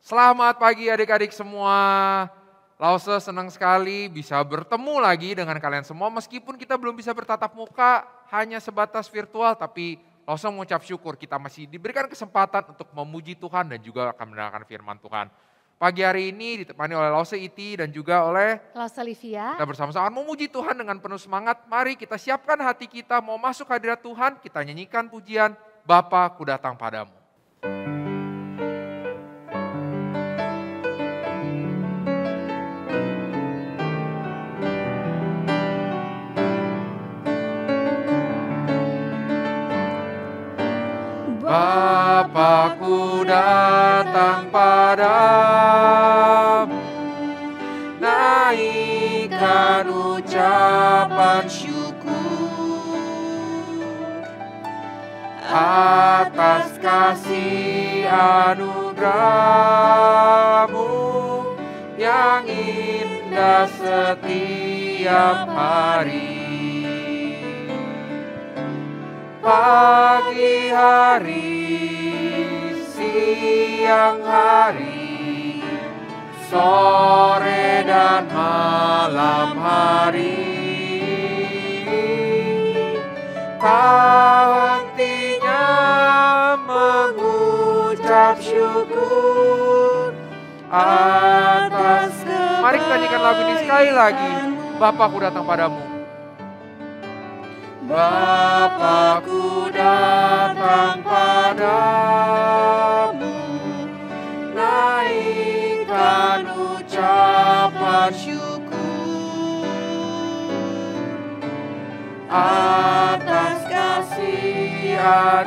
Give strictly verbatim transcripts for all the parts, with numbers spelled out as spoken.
Selamat pagi adik-adik semua. Lause senang sekali bisa bertemu lagi dengan kalian semua. Meskipun kita belum bisa bertatap muka, hanya sebatas virtual. Tapi Lause mengucap syukur kita masih diberikan kesempatan untuk memuji Tuhan dan juga akan mendengarkan firman Tuhan. Pagi hari ini ditemani oleh Lause Iti dan juga oleh Lause Livia. Kita bersama-sama memuji Tuhan dengan penuh semangat. Mari kita siapkan hati kita mau masuk hadirat Tuhan. Kita nyanyikan pujian Bapa ku datang padamu. Bapa-Ku datang padamu, naikkan ucapan syukur atas kasih anugerah-Mu yang indah setiap hari. Pagi hari, siang hari, sore dan malam hari, tak hentinya mengucap syukur atas kebaikan. Mari kita nyanyikan lagu ini sekali lagi. Bapa-Ku datang padamu. Bapa-Ku datang padamu, naikkan ucapan syukur atas kasih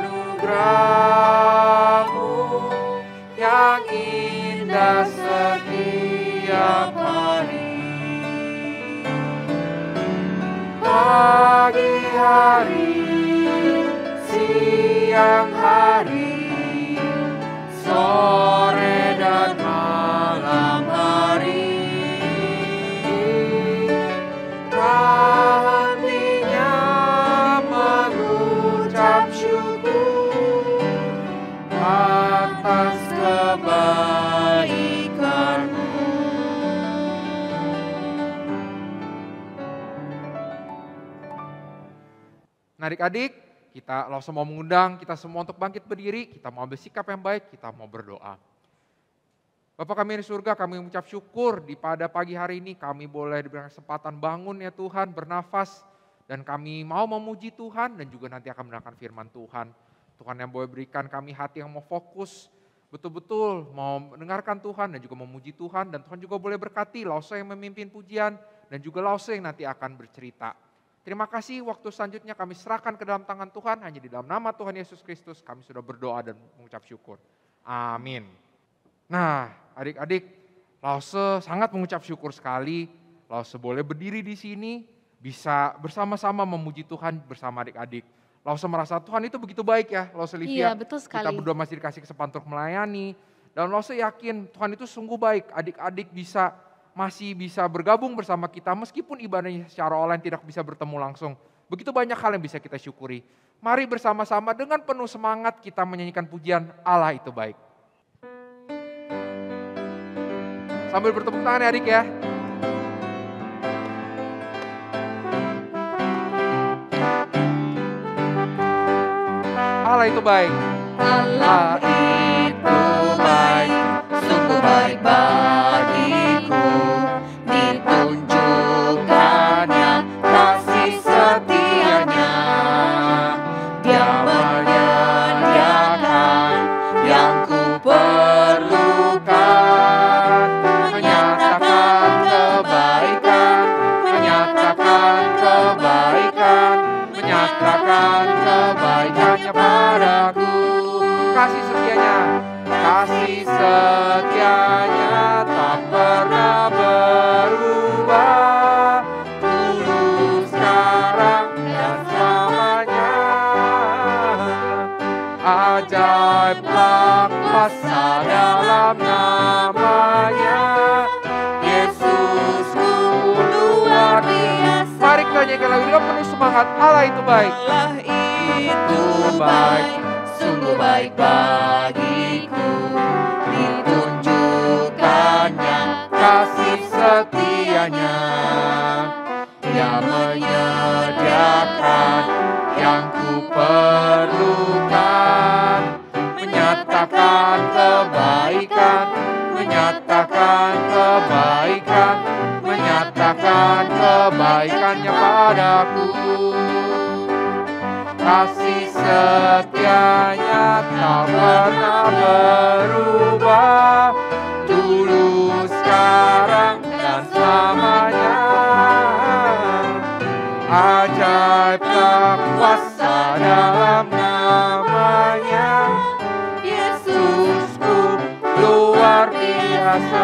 anugerah-Mu yang indah setiap hari. Pagi hari, siang hari, sore dan malam hari, tak hentinya mengucap syukur atas kebaikan-Mu. Nah adik-adik, kita langsung mau mengundang kita semua untuk bangkit berdiri, kita mau ambil sikap yang baik, kita mau berdoa. Bapa kami di surga, kami mengucap syukur di pada pagi hari ini kami boleh diberikan kesempatan bangun ya Tuhan, bernafas, dan kami mau memuji Tuhan dan juga nanti akan mendengarkan firman Tuhan. Tuhan yang boleh berikan kami hati yang mau fokus, betul-betul mau mendengarkan Tuhan dan juga memuji Tuhan, dan Tuhan juga boleh berkati Lause yang memimpin pujian dan juga Lause yang nanti akan bercerita. Terima kasih, waktu selanjutnya kami serahkan ke dalam tangan Tuhan, hanya di dalam nama Tuhan Yesus Kristus kami sudah berdoa dan mengucap syukur. Amin. Nah adik-adik, Lause sangat mengucap syukur sekali, Lause boleh berdiri di sini, bisa bersama-sama memuji Tuhan bersama adik-adik. Lause merasa Tuhan itu begitu baik ya, Lause Livia. Iya, betul sekali. Kita berdua masih dikasih kesempatan untuk melayani, dan Lause yakin Tuhan itu sungguh baik, adik-adik bisa masih bisa bergabung bersama kita meskipun ibadahnya secara online tidak bisa bertemu langsung. Begitu banyak hal yang bisa kita syukuri. Mari bersama-sama dengan penuh semangat kita menyanyikan pujian Allah itu baik. Sambil bertepuk tangan ya adik ya. Allah itu baik. Allah itu baik, sungguh baik bagiku. Ditunjukkannya kasih setianya. Dia menyediakan yang ku perlukan. Menyatakan kebaikan, menyatakan kebaikan, menyatakan kebaikannya padaku. Kasih setianya, kasih setianya tak pernah berubah. Dulu, sekarang, dan selamanya. Ajaiblah kuasa dalam namanya. Yesusku luar biasa. Mari kita nyanyikan lagu dengan penuh semangat. Allah itu baik. Allah itu baik, sungguh baik bagiku. Ditunjuk setianya. Dia menyediakan yang ku perlukan, menyatakan kebaikan, menyatakan kebaikan, menyatakan kebaikannya padaku. Kasih setianya tak pernah berubah, dulu, sekarang, dan selamanya. Ajaib tak kuasa dalam namanya, Yesusku luar biasa.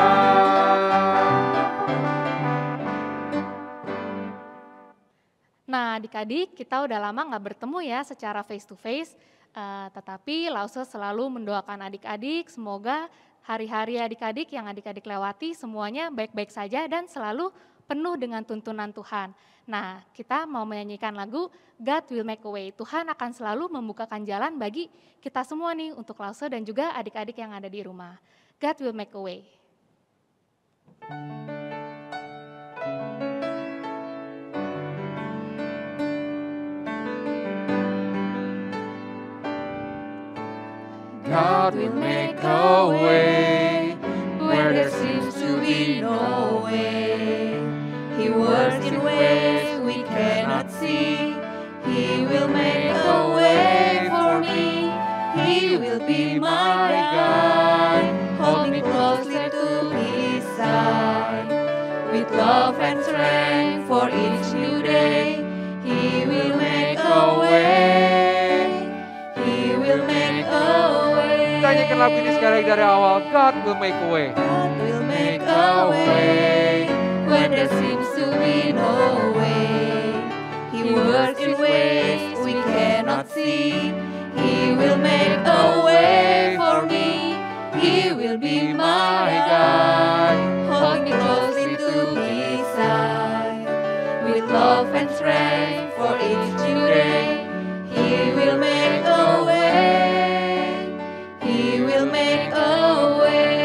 Nah, adik-adik, kita udah lama nggak bertemu ya secara face to face, uh, tetapi Lause selalu mendoakan adik-adik, semoga hari-hari adik-adik yang adik-adik lewati semuanya baik-baik saja dan selalu penuh dengan tuntunan Tuhan. Nah, kita mau menyanyikan lagu God Will Make a Way. Tuhan akan selalu membukakan jalan bagi kita semua nih, untuk Lause dan juga adik-adik yang ada di rumah. God Will Make a Way. God will make a way where there seems to be no way. He works in ways we cannot see. He will make a way for me. He will be my guide. Hold me closely to His side. With love and strength for each new day, He will make a way. He will make a way. Kita nyanyikan lagu ini sekali lagi dari awal. God will make a way. God will make a way when there seems to be no way. He works in ways we cannot see. He will make a way for me. He will be my guide. Hold me closely to His side. With love and strength for each new day, He will make a way. He will make a way.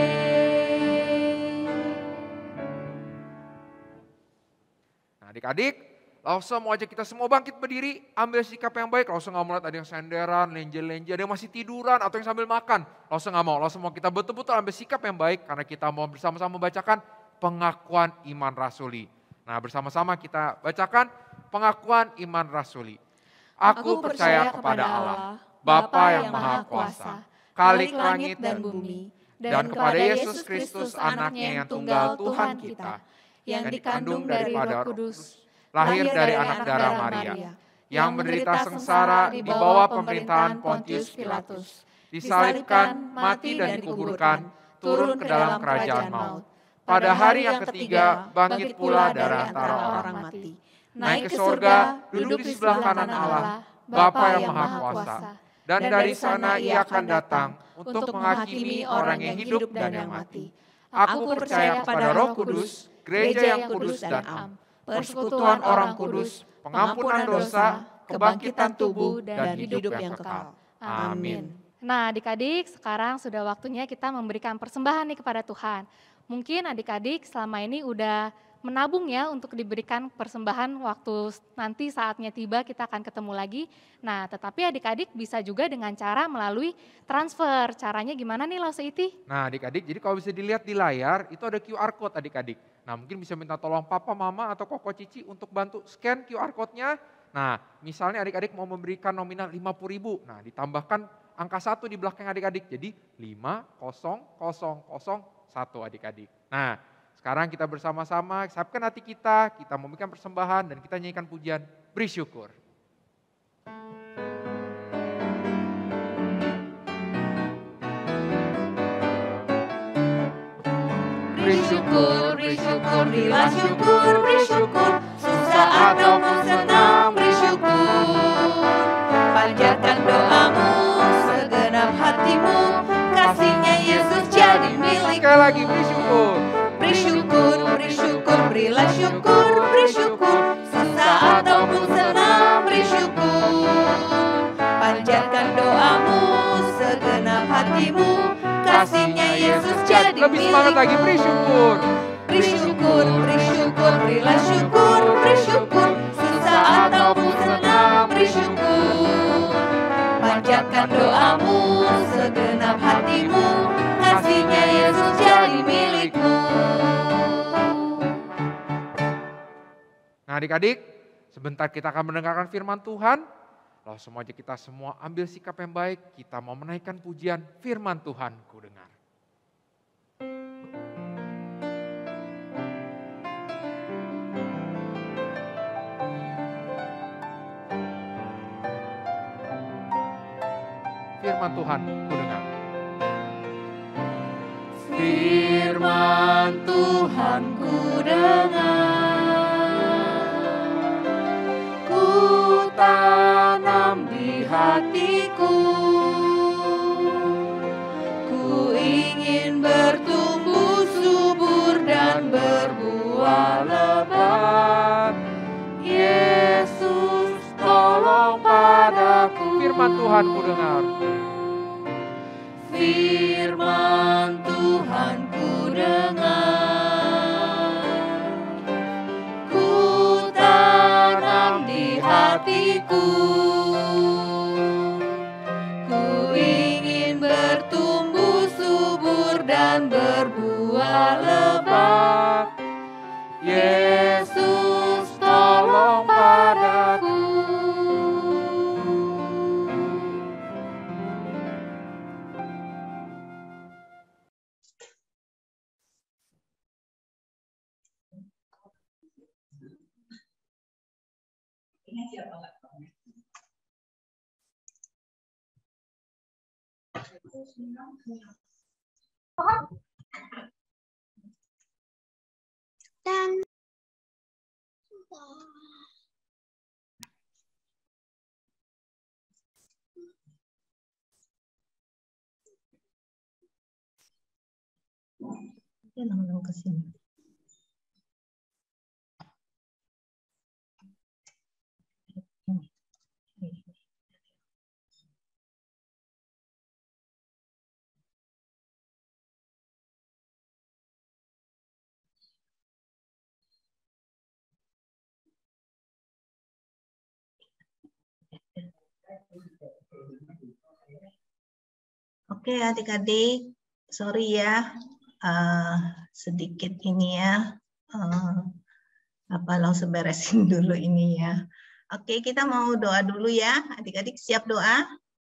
Nah, adik-adik, Lause mau ajak kita semua bangkit berdiri, ambil sikap yang baik. Lause nggak mau lihat ada yang senderan, lenje-lenje, ada yang masih tiduran atau yang sambil makan. Lause nggak mau, Lause mau kita betul-betul ambil sikap yang baik karena kita mau bersama-sama membacakan pengakuan iman rasuli. Nah, bersama-sama kita bacakan pengakuan iman rasuli. Aku percaya kepada Allah, Bapa yang Maha Kuasa, Khalik langit dan bumi, dan kepada Yesus Kristus anaknya yang tunggal Tuhan kita, yang dikandung daripada Roh Kudus, lahir dari anak darah Maria, yang menderita sengsara di bawah pemerintahan Pontius Pilatus, disalibkan, mati dan dikuburkan, turun ke dalam kerajaan maut. Pada hari yang ketiga bangkit pula dari antara orang mati, naik ke sorga, duduk di sebelah kanan Allah, Bapa yang Maha Kuasa. Dan dari sana Ia akan datang untuk menghakimi orang yang hidup dan yang mati. Aku percaya kepada Roh Kudus, gereja yang kudus dan am, persekutuan orang kudus, pengampunan dosa, kebangkitan tubuh, dan hidup yang kekal. Amin. Nah, adik-adik, sekarang sudah waktunya kita memberikan persembahan nih kepada Tuhan. Mungkin adik-adik selama ini udah menabung ya untuk diberikan persembahan waktu nanti saatnya tiba kita akan ketemu lagi. Nah, tetapi adik-adik bisa juga dengan cara melalui transfer. Caranya gimana nih Lause Iti? Nah, adik-adik, jadi kalau bisa dilihat di layar itu ada Q R code adik-adik. Nah, mungkin bisa minta tolong papa, mama atau koko cici untuk bantu scan Q R code-nya. Nah, misalnya adik-adik mau memberikan nominal lima puluh ribu. Nah, ditambahkan angka satu di belakang adik-adik. Jadi lima nol nol nol satu adik-adik. Nah, sekarang kita bersama-sama siapkan hati kita, kita memberikan persembahan dan kita nyanyikan pujian beri syukur. Beri syukur, beri syukur, berilah syukur, beri syukur, susah ataupun senang beri syukur. Panjatkan doamu, segenap hatimu, kasihnya Yesus jadi milik. Sekali lagi beri syukur. Beri syukur, beri syukur, berilah syukur, beri syukur, susah ataupun senang beri syukur. Panjatkan doamu, segenap hatimu, kasihnya Yesus jadi milikmu. Lebih semangat lagi, beri syukur. Beri beri syukur, beri syukur, berilah syukur, beri syukur. Sesaat ataupun senang, beri syukur. Panjatkan doamu, segenap hatimu, kasihnya Yesus jadi milikmu. Nah adik-adik, sebentar kita akan mendengarkan firman Tuhan. Lalu semua aja kita semua ambil sikap yang baik, kita mau menaikkan pujian firman Tuhan ku dengar. Firman Tuhan ku dengar. Firman Tuhan ku dengar, ku tanam di hatiku, ku ingin bertumbuh subur dan berbuah lebat. Yesus tolong padaku. Firman Tuhan ku dengar. Firman Tuhan ku dengar, ku tanam di hatiku, ku ingin bertumbuh subur dan berbuah lebat. Yesus tolong padaku. Dan dia langsung ke sini. Oke adik-adik, sorry ya, uh, sedikit ini ya, uh, apa langsung beresin dulu ini ya. Oke, kita mau doa dulu ya, adik-adik siap doa?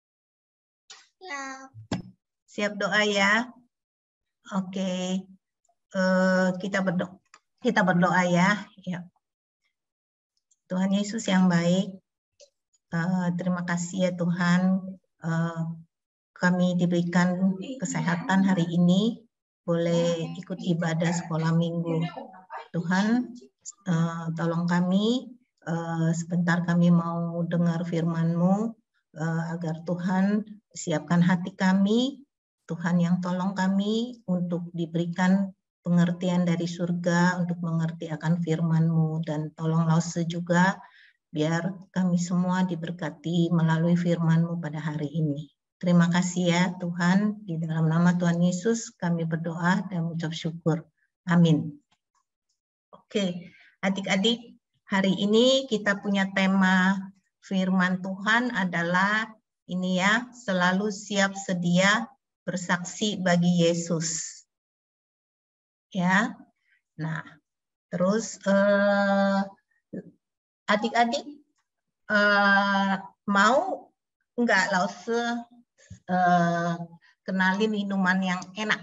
ya, Siap doa ya. Oke, uh, kita berdoa, kita berdoa ya. Ya. Tuhan Yesus yang baik, uh, terima kasih ya Tuhan. Uh, Kami diberikan kesehatan hari ini, boleh ikut ibadah sekolah minggu. Tuhan, uh, tolong kami, uh, sebentar kami mau dengar firman-Mu, uh, agar Tuhan siapkan hati kami, Tuhan yang tolong kami untuk diberikan pengertian dari surga, untuk mengerti akan firman-Mu, dan tolong Lause juga, biar kami semua diberkati melalui firman-Mu pada hari ini. Terima kasih ya Tuhan, di dalam nama Tuhan Yesus kami berdoa dan mengucap syukur. Amin. Oke, adik-adik, hari ini kita punya tema firman Tuhan adalah ini ya, selalu siap sedia bersaksi bagi Yesus. Ya, nah terus eh, adik-adik eh, mau enggak Lause Uh, kenalin minuman yang enak.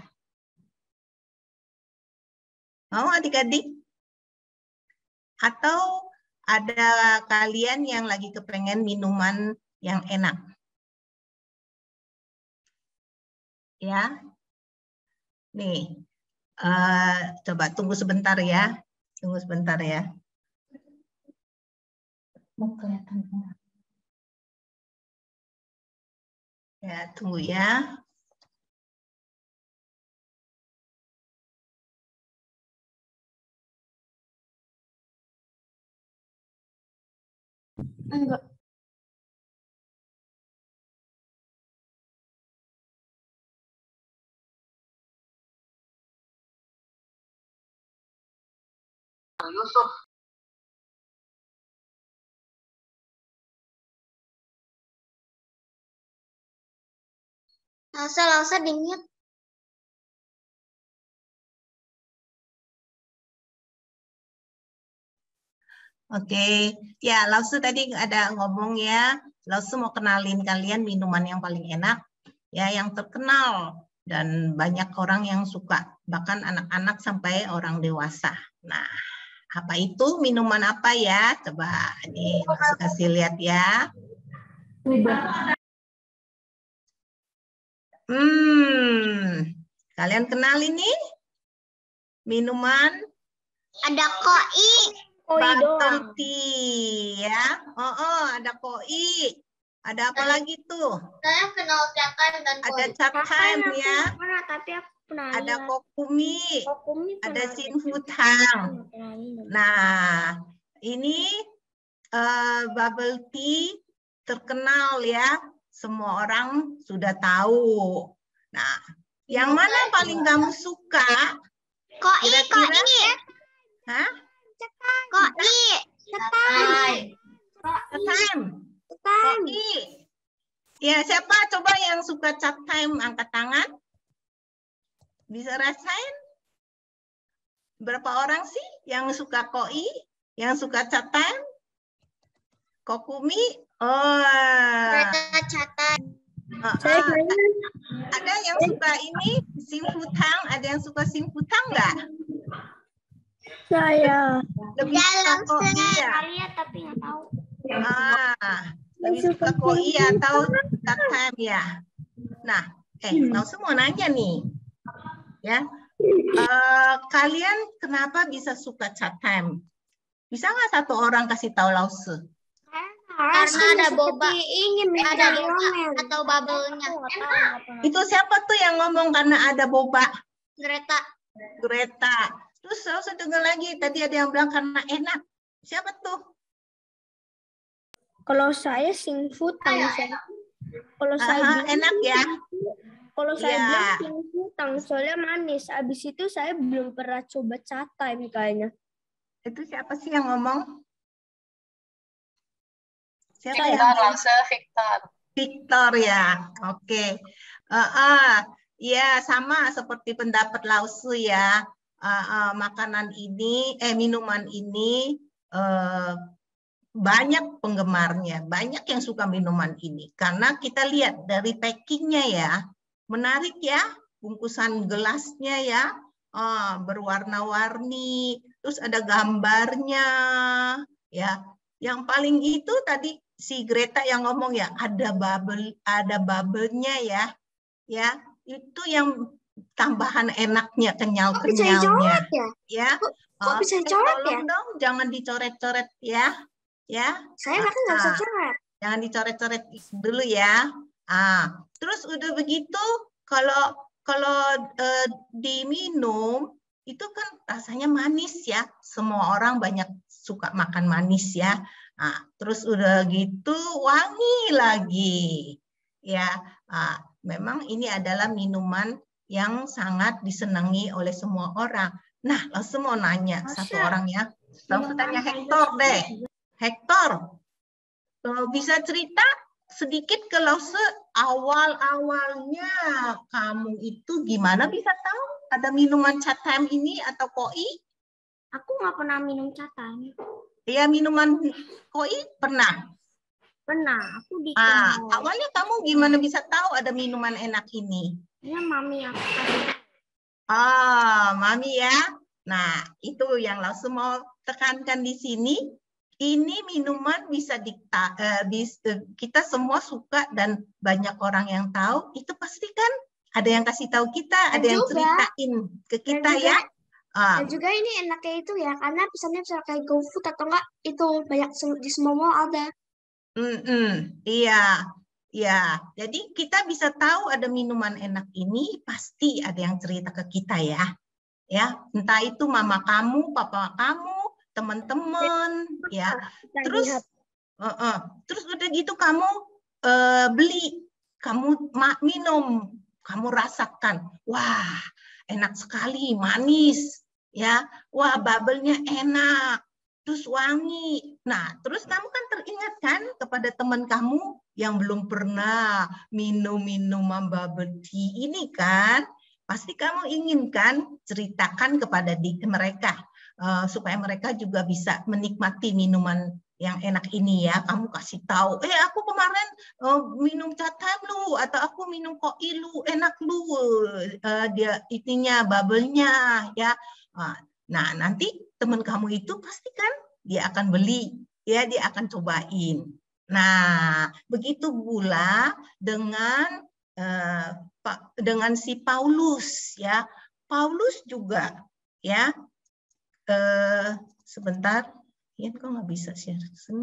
Mau adik-adik? Atau ada kalian yang lagi kepengen minuman yang enak? Ya, nih, uh, coba tunggu sebentar ya, tunggu sebentar ya. Mau kelihatan enggak? Ya, tunggu ya. enggak. Yusuf. Lausa, Lausa dingin. Oke, ya Lausu tadi ada ngomong ya, Lausu mau kenalin kalian minuman yang paling enak, ya yang terkenal dan banyak orang yang suka, bahkan anak-anak sampai orang dewasa. Nah, apa itu minuman apa ya? Coba nih Lausu kasih lihat ya. Hmm, kalian kenal ini minuman? Ada koi. Bubble tea ya. Oh, oh, ada koi. Ada apa lagi tuh? Saya kenal Catan dan koi. Ada Cat Time ya. Pernah, tapi aku pernah Ada lihat. Kokumi. Kokumi Ada pernah Sin Futang. Nah, ini uh, bubble tea terkenal ya. Semua orang sudah tahu. Nah, yang mana paling kamu suka? Koi, Kira-kira? koi. Hah? Koi. Cetai. Cat Time. Cetai. Koi. Ya, siapa coba yang suka Cat Time angkat tangan? Bisa rasain? Berapa orang sih yang suka koi? Yang suka Cat Time? Kokumi? Oh. Kereta Catan. Uh, uh, ada yang suka ini Sin Futang, ada yang suka Sin Futang nggak? Saya. Lebih suka koi ya? Lihat tapi nggak tahu. Ah, lebih suka koi atau Cat Time ya? Nah, eh, Lausu mau nanya nih, ya, uh, kalian kenapa bisa suka Cat Time? Bisa nggak satu orang kasih tahu Lausu? Karena ada boba, ingin ada boba atau bubble-nya. Itu siapa tuh yang ngomong karena ada boba? Greta. Greta. Terus Lausu dengar lagi, tadi ada yang bilang karena enak. Siapa tuh? Kalau saya Sin Futang, kalau saya Aha, bilang enak ya? Kalau saya Ya. bilang Sin Futang, soalnya manis. Abis itu saya belum pernah coba Cat Time kayaknya. Itu siapa sih yang ngomong? Siapa Saya. yang Lausa, Victor. Victor ya, oke. Uh, uh, ya sama seperti pendapat Lausu ya. Uh, uh, makanan ini, eh minuman ini uh, banyak penggemarnya, banyak yang suka minuman ini. Karena kita lihat dari packingnya ya, menarik ya, bungkusan gelasnya ya, uh, berwarna-warni, terus ada gambarnya, ya. Yang paling itu tadi si Greta yang ngomong ya, ada bubble, ada bubble-nya ya, ya itu yang tambahan enaknya, kenyal-kenyalnya, ya? ya. Kok bisa Oke, dicoret tolong ya? dong, jangan dicoret-coret ya, ya. Saya bahkan nggak bisa Ah, coret. Jangan dicoret-coret dulu ya. Ah, terus udah begitu, kalau kalau eh, diminum itu kan rasanya manis ya. Semua orang banyak suka makan manis ya. Nah, terus udah gitu wangi lagi. Ya, ah, memang ini adalah minuman yang sangat disenangi oleh semua orang. Nah, langsung mau nanya satu orang ya. Langsung tanya Hector deh. Hector, bisa cerita sedikit ke Lause awal-awalnya kamu itu gimana bisa tahu ada minuman Cat Time ini atau koi? Aku nggak pernah minum Cat Time. Ya minuman koi pernah. Pernah, aku di Ah, awalnya kamu gimana bisa tahu ada minuman enak ini? ya mami aku kasih. Ah, mami ya. Nah, itu yang langsung mau tekankan di sini. Ini minuman bisa dikta, eh, bis, eh, kita semua suka dan banyak orang yang tahu. Itu pasti kan ada yang kasih tahu kita, ada yang juga- ceritain ke kita juga- ya. Ah, Dan juga ini enaknya itu ya, karena pesannya bisa kayak GoFood atau enggak, itu banyak se- di semua mall ada. mm-mm, iya, iya. Jadi kita bisa tahu ada minuman enak ini pasti ada yang cerita ke kita ya, ya. Entah itu mama kamu, papa kamu, teman-teman, ya. Kita Terus, lihat. uh, uh, terus udah gitu kamu uh, beli, kamu ma- minum, kamu rasakan, wah enak sekali, manis, Ya, wah bubble-nya enak, terus wangi. Nah, terus kamu kan teringat kan kepada teman kamu yang belum pernah minum minuman bubble tea ini kan? Pasti kamu inginkan ceritakan kepada di, mereka uh, supaya mereka juga bisa menikmati minuman yang enak ini ya. Kamu kasih tahu, eh aku kemarin uh, minum catam lu atau aku minum koi lu, enak lu uh, dia itinya bubble-nya ya. Nah, nanti teman kamu itu pasti kan dia akan beli, ya dia akan cobain. Nah, begitu pula dengan uh, dengan si Paulus ya. Paulus juga ya. Uh, sebentar, ya kok nggak bisa share.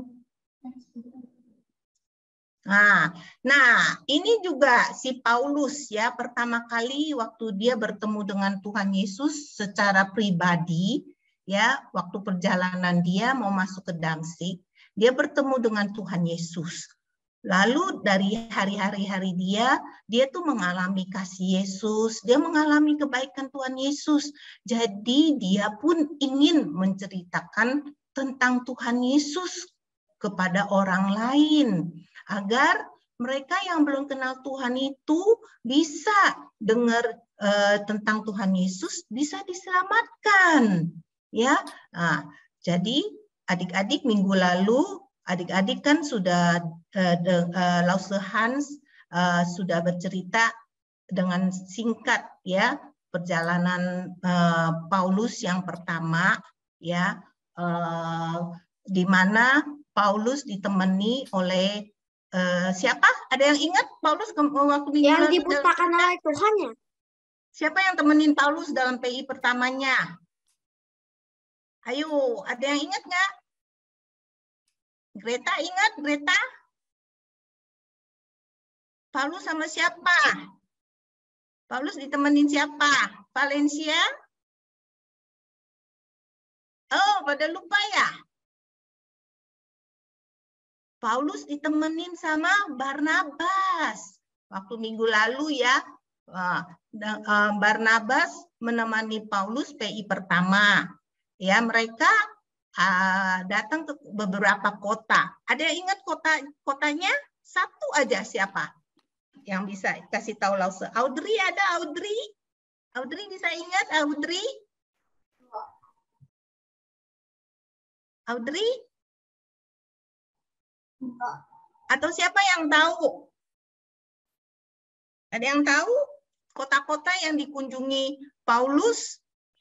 Nah, nah, ini juga si Paulus ya, pertama kali waktu dia bertemu dengan Tuhan Yesus secara pribadi, ya, waktu perjalanan dia mau masuk ke Damsyik, dia bertemu dengan Tuhan Yesus. Lalu dari hari-hari hari dia, dia tuh mengalami kasih Yesus, dia mengalami kebaikan Tuhan Yesus. Jadi dia pun ingin menceritakan tentang Tuhan Yesus kepada orang lain, agar mereka yang belum kenal Tuhan itu bisa dengar uh, tentang Tuhan Yesus, bisa diselamatkan. Ya, nah, jadi adik-adik minggu lalu, adik-adik kan sudah uh, uh, Lause Hans uh, sudah bercerita dengan singkat ya perjalanan uh, Paulus yang pertama ya, uh, di mana Paulus ditemani oleh uh, siapa? Ada yang ingat Paulus waktu minggu yang lalu dibustakan oleh Tuhan ya? Siapa yang temenin Paulus dalam P I pertamanya? Ayo, ada yang ingat nggak? Greta ingat? Greta? Paulus sama siapa? Paulus ditemenin siapa? Valencia? Oh, pada lupa ya? Paulus ditemenin sama Barnabas. Waktu minggu lalu ya, Barnabas menemani Paulus P I pertama. Ya, mereka datang ke beberapa kota. Ada yang ingat kota kotanya? Satu aja siapa? Yang bisa kasih tahu Lause. Audrey ada Audrey? Audrey bisa ingat Audrey? Audrey? Atau siapa yang tahu? Ada yang tahu kota-kota yang dikunjungi Paulus?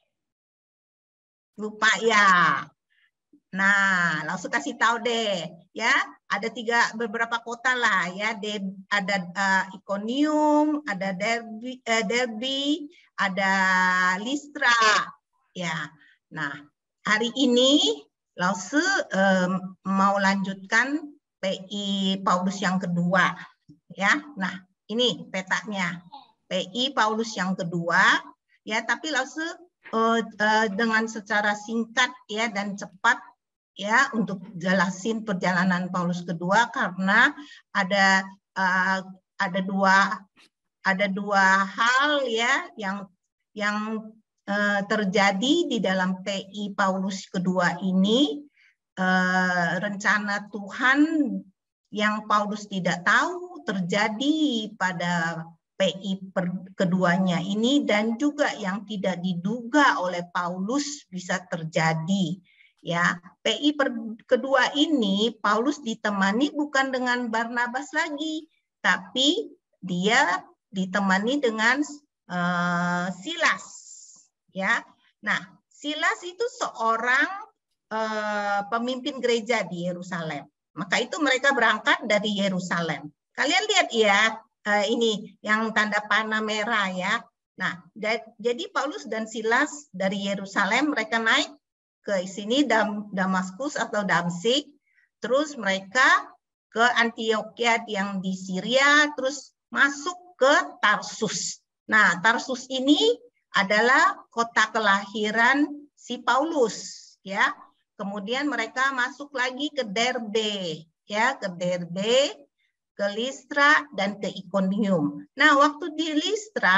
Lupa ya. Nah, langsung kasih tahu deh, ya. Ada tiga beberapa kota lah, ya. De, ada uh, Iconium, ada Derby, uh, Derby, ada Listra, ya. Nah, hari ini Lause um, mau lanjutkan P I Paulus yang kedua, ya. Nah, ini petanya P I Paulus yang kedua, ya. Tapi Lause uh, uh, dengan secara singkat ya dan cepat ya untuk jelasin perjalanan Paulus kedua karena ada uh, ada dua ada dua hal ya yang yang uh, terjadi di dalam P I Paulus kedua ini, uh, rencana Tuhan yang Paulus tidak tahu terjadi pada P I per, keduanya ini dan juga yang tidak diduga oleh Paulus bisa terjadi. Ya, P I per, kedua ini Paulus ditemani bukan dengan Barnabas lagi, tapi dia ditemani dengan uh, Silas. Ya, nah Silas itu seorang uh, pemimpin gereja di Yerusalem. Maka itu mereka berangkat dari Yerusalem. Kalian lihat ya, uh, ini yang tanda panah merah ya. Nah, jadi Paulus dan Silas dari Yerusalem mereka naik ke sini Dam, Damaskus atau Damsyik, terus mereka ke Antioquia yang di Syria, terus masuk ke Tarsus. Nah, Tarsus ini adalah kota kelahiran si Paulus, ya. Kemudian mereka masuk lagi ke Derbe, ya, ke Derbe, ke Listra dan ke Iconium. Nah, waktu di Listra,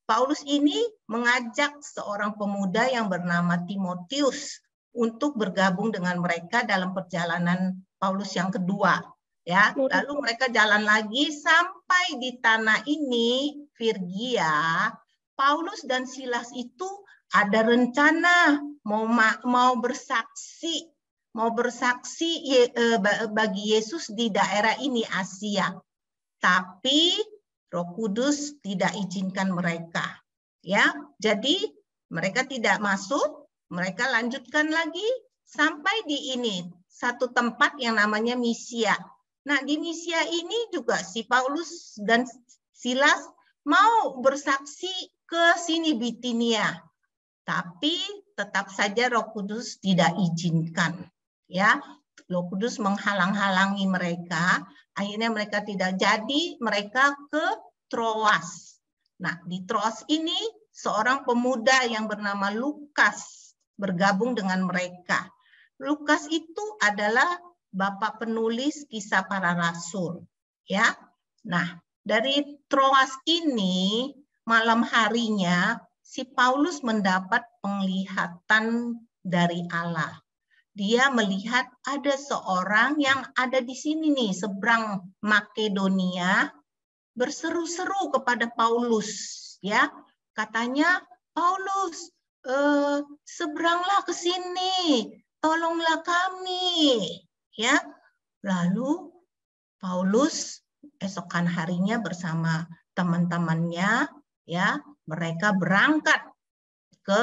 Paulus ini mengajak seorang pemuda yang bernama Timotius untuk bergabung dengan mereka dalam perjalanan Paulus yang kedua. Ya, lalu mereka jalan lagi sampai di tanah ini, Frigia. Paulus dan Silas itu ada rencana mau mau bersaksi, mau bersaksi bagi Yesus di daerah ini, Asia. Tapi Roh Kudus tidak izinkan mereka. Ya, jadi mereka tidak masuk, mereka lanjutkan lagi sampai di ini, satu tempat yang namanya Misia. Nah, di Misia ini juga si Paulus dan Silas mau bersaksi ke sini Bitinia. Tapi tetap saja Roh Kudus tidak izinkan. Ya, Roh Kudus menghalang-halangi mereka. Akhirnya mereka tidak jadi, mereka ke Troas. Nah, di Troas ini seorang pemuda yang bernama Lukas bergabung dengan mereka. Lukas itu adalah bapak penulis Kisah Para Rasul. Ya, nah dari Troas ini malam harinya si Paulus mendapat penglihatan dari Allah. Dia melihat ada seorang yang ada di sini nih, seberang Makedonia, berseru-seru kepada Paulus. Ya, katanya, Paulus, eh, seberanglah ke sini, tolonglah kami. Ya, lalu Paulus esokan harinya bersama teman-temannya, ya, mereka berangkat ke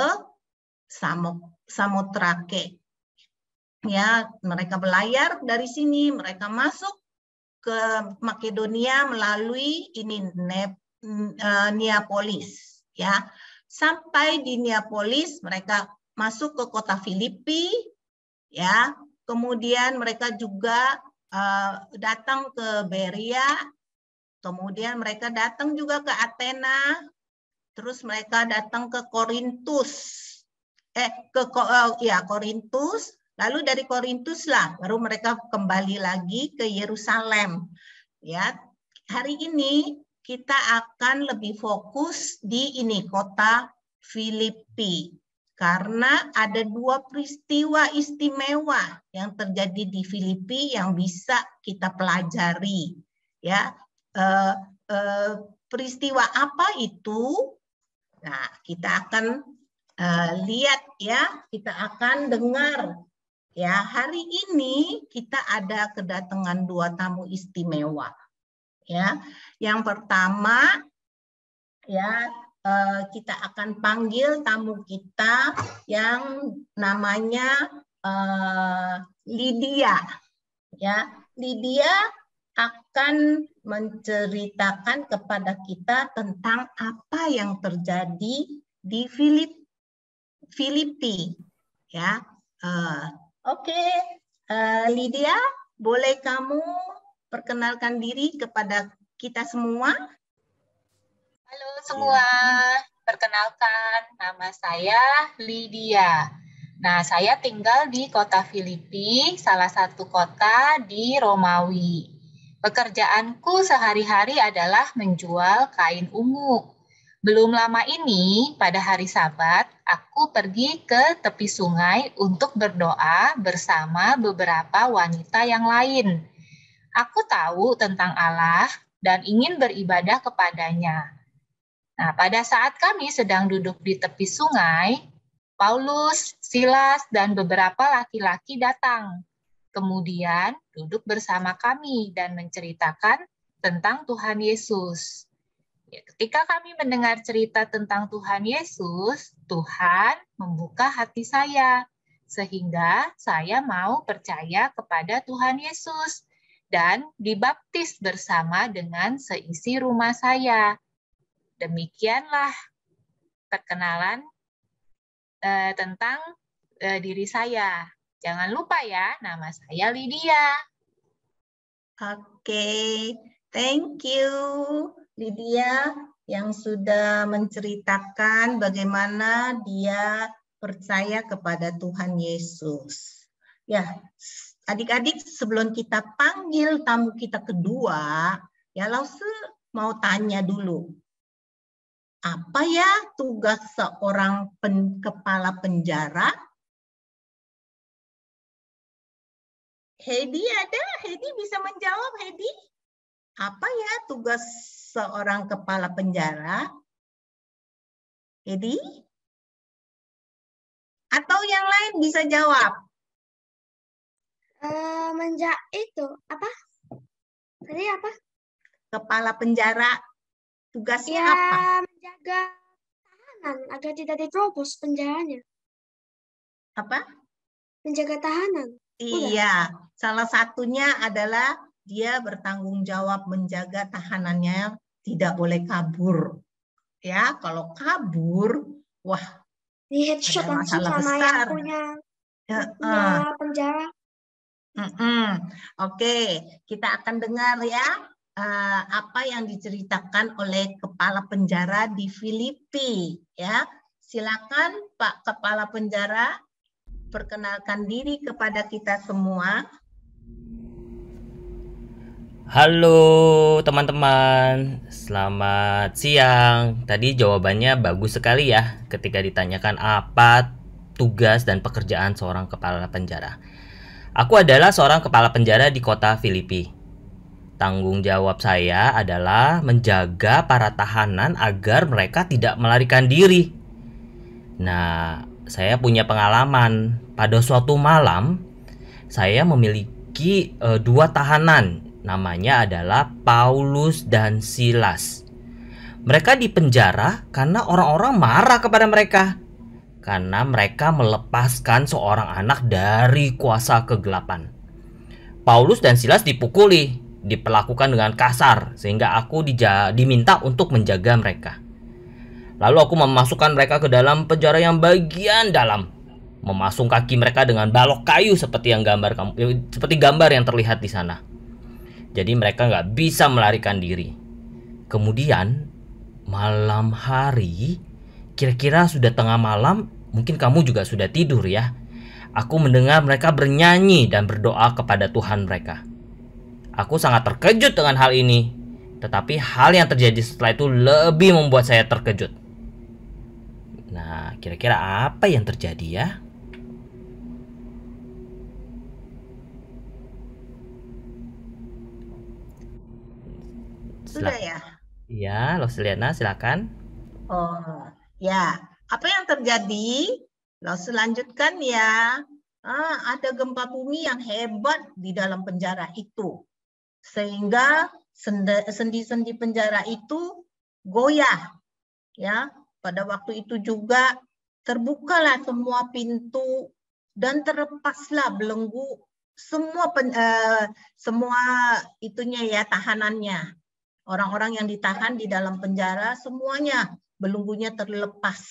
Samotrake. Ya, mereka berlayar dari sini, mereka masuk ke Makedonia melalui ini Neapolis. Ya, sampai di Neapolis mereka masuk ke kota Filipi. Ya, kemudian mereka juga uh, datang ke Beria. Kemudian mereka datang juga ke Athena, terus mereka datang ke Korintus, eh ke uh, ya Korintus, lalu dari Korintus lah baru mereka kembali lagi ke Yerusalem. Ya, hari ini kita akan lebih fokus di ini kota Filipi karena ada dua peristiwa istimewa yang terjadi di Filipi yang bisa kita pelajari. Ya. Uh, uh, peristiwa apa itu? Nah, kita akan uh, lihat ya, kita akan dengar. Ya, hari ini kita ada kedatangan dua tamu istimewa. Ya, yang pertama ya uh, kita akan panggil tamu kita yang namanya uh, Lydia. Ya, Lydia akan menceritakan kepada kita tentang apa yang terjadi di Filip, Filipi. Ya, uh, oke, okay. uh, Lydia, boleh kamu perkenalkan diri kepada kita semua? Halo semua, perkenalkan nama saya Lydia. Nah, saya tinggal di kota Filipi, salah satu kota di Romawi. Pekerjaanku sehari-hari adalah menjual kain ungu. Belum lama ini, pada hari Sabat, aku pergi ke tepi sungai untuk berdoa bersama beberapa wanita yang lain. Aku tahu tentang Allah dan ingin beribadah kepadanya. Nah, pada saat kami sedang duduk di tepi sungai, Paulus, Silas, dan beberapa laki-laki datang. Kemudian duduk bersama kami dan menceritakan tentang Tuhan Yesus. Ya, ketika kami mendengar cerita tentang Tuhan Yesus, Tuhan membuka hati saya, sehingga saya mau percaya kepada Tuhan Yesus dan dibaptis bersama dengan seisi rumah saya. Demikianlah perkenalan eh, tentang eh, diri saya. Jangan lupa ya, nama saya Lydia. Oke, okay. Thank you Lydia yang sudah menceritakan bagaimana dia percaya kepada Tuhan Yesus. Ya, adik-adik sebelum kita panggil tamu kita kedua, ya Lause mau tanya dulu. Apa ya tugas seorang pen, kepala penjara? Hedi ada? Hedi bisa menjawab, Hedi? Apa ya tugas seorang kepala penjara? Hedi? Atau yang lain bisa jawab? Eh, menja itu apa? Tadi apa? Kepala penjara tugasnya Ya, apa? menjaga tahanan agar tidak diterobos penjaranya. Apa? Menjaga tahanan. Iya, salah satunya adalah dia bertanggung jawab menjaga tahanannya tidak boleh kabur. Ya, kalau kabur, wah, Di headshot ada langsung masalah sama besar. yang punya, Ya, punya uh. penjara. Mm-mm. Oke, kita akan dengar ya uh, apa yang diceritakan oleh kepala penjara di Filipi. Ya, silakan Pak Kepala Penjara, perkenalkan diri kepada kita semua. Halo teman-teman, selamat siang. Tadi jawabannya bagus sekali ya ketika ditanyakan apa tugas dan pekerjaan seorang kepala penjara. Aku adalah seorang kepala penjara di kota Filipi. Tanggung jawab saya adalah menjaga para tahanan agar mereka tidak melarikan diri. Nah, saya punya pengalaman. Pada suatu malam, saya memiliki uh, dua tahanan. Namanya adalah Paulus dan Silas. Mereka dipenjara karena orang-orang marah kepada mereka. Karena mereka melepaskan seorang anak dari kuasa kegelapan. Paulus dan Silas dipukuli, diperlakukan dengan kasar, sehingga aku dija- diminta untuk menjaga mereka. Lalu aku memasukkan mereka ke dalam penjara yang bagian dalam, memasung kaki mereka dengan balok kayu seperti yang gambar kamu, seperti gambar yang terlihat di sana. Jadi mereka nggak bisa melarikan diri. Kemudian malam hari, kira-kira sudah tengah malam, mungkin kamu juga sudah tidur ya. Aku mendengar mereka bernyanyi dan berdoa kepada Tuhan mereka. Aku sangat terkejut dengan hal ini. Tetapi hal yang terjadi setelah itu lebih membuat saya terkejut. Nah, kira-kira apa yang terjadi ya? Sudah ya? Iya, Losliana silakan. Oh, ya. Apa yang terjadi? Lalu selanjutkan ya. Ah, ada gempa bumi yang hebat di dalam penjara itu. Sehingga sendi-sendi penjara itu goyah. Ya, pada waktu itu juga terbukalah semua pintu dan terlepaslah belenggu semua pen, uh, semua itunya ya, tahanannya. Orang-orang yang ditahan di dalam penjara semuanya belenggunya terlepas.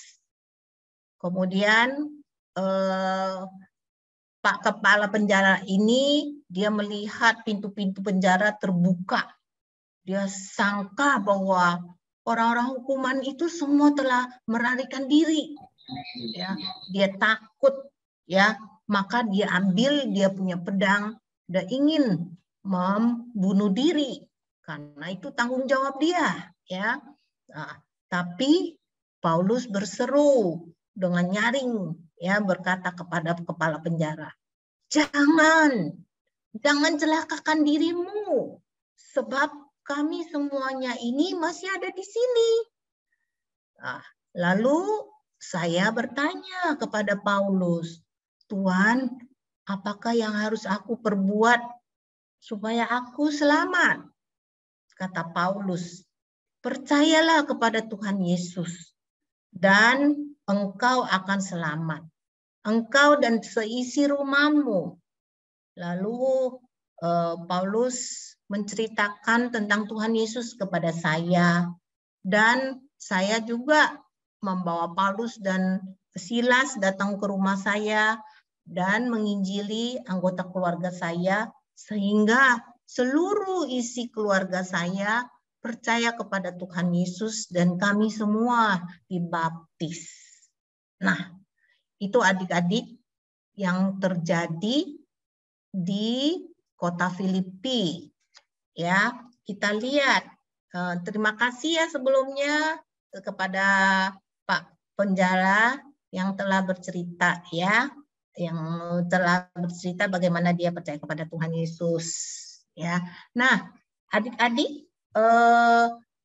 Kemudian eh, Pak Kepala Penjara ini dia melihat pintu-pintu penjara terbuka. Dia sangka bahwa orang-orang hukuman itu semua telah melarikan diri. Ya, dia takut ya, maka dia ambil dia punya pedang dan ingin membunuh diri. Karena itu tanggung jawab dia, ya. Nah, tapi Paulus berseru dengan nyaring, ya, berkata kepada kepala penjara, jangan, jangan celakakan dirimu, sebab kami semuanya ini masih ada di sini. Nah, lalu saya bertanya kepada Paulus, Tuhan, apakah yang harus aku perbuat supaya aku selamat? Kata Paulus, percayalah kepada Tuhan Yesus dan engkau akan selamat. Engkau dan seisi rumahmu. Lalu eh, Paulus menceritakan tentang Tuhan Yesus kepada saya. Dan saya juga membawa Paulus dan Silas datang ke rumah saya dan menginjili anggota keluarga saya sehingga seluruh isi keluarga saya percaya kepada Tuhan Yesus dan kami semua dibaptis. Nah, itu adik-adik yang terjadi di kota Filipi. Ya, kita lihat. Terima kasih ya sebelumnya kepada Pak Penjala yang telah bercerita ya, yang telah bercerita bagaimana dia percaya kepada Tuhan Yesus ya. Nah, adik-adik, eh,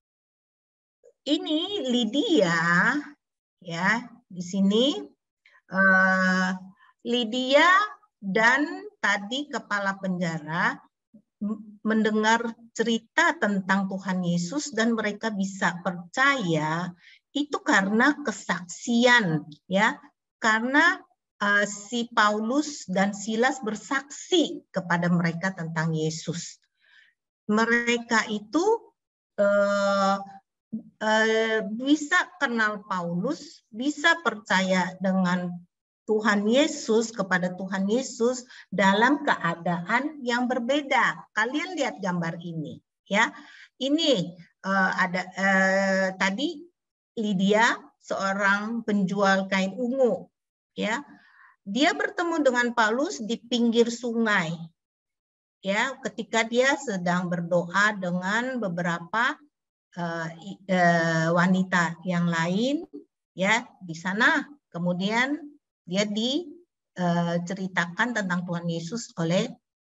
ini Lydia ya, di sini eh, Lydia dan tadi kepala penjara mendengar cerita tentang Tuhan Yesus dan mereka bisa percaya itu karena kesaksian ya, karena uh, si Paulus dan Silas bersaksi kepada mereka tentang Yesus. Mereka itu uh, uh, bisa kenal Paulus, bisa percaya dengan Tuhan Yesus, kepada Tuhan Yesus dalam keadaan yang berbeda. Kalian lihat gambar ini ya. Ini uh, ada uh, tadi Lydia, seorang penjual kain ungu ya. Dia bertemu dengan Paulus di pinggir sungai ya, ketika dia sedang berdoa dengan beberapa uh, uh, wanita yang lain ya di sana. Kemudian dia diceritakan tentang Tuhan Yesus oleh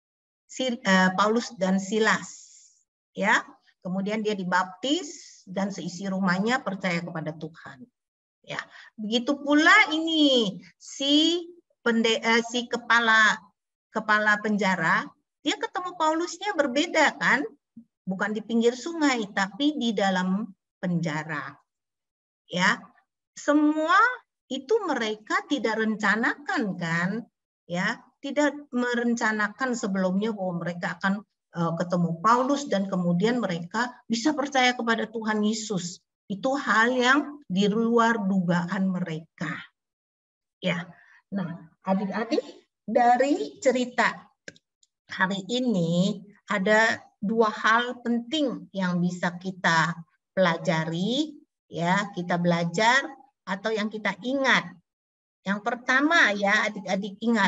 Paulus dan Silas, ya. Kemudian dia dibaptis dan seisi rumahnya percaya kepada Tuhan, ya. Begitu pula ini si pende, si kepala kepala penjara, dia ketemu Paulusnya berbeda kan, bukan di pinggir sungai tapi di dalam penjara, ya. Semua itu mereka tidak rencanakan kan, ya, tidak merencanakan sebelumnya bahwa mereka akan uh, ketemu Paulus dan kemudian mereka bisa percaya kepada Tuhan Yesus. Itu hal yang di luar dugaan mereka. Ya. Nah, adik-adik, dari cerita hari ini ada dua hal penting yang bisa kita pelajari, ya, kita belajar atau yang kita ingat. Yang pertama ya adik-adik ingat,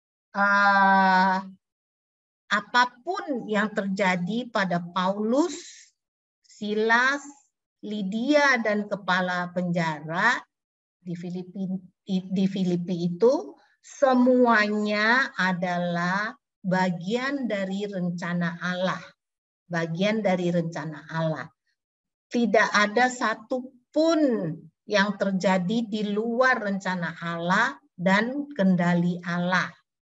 uh, apapun yang terjadi pada Paulus, Silas, Lydia dan kepala penjara di Filipi, di Filipi itu semuanya adalah bagian dari rencana Allah. Bagian dari rencana Allah. Tidak ada satupun yang terjadi di luar rencana Allah dan kendali Allah.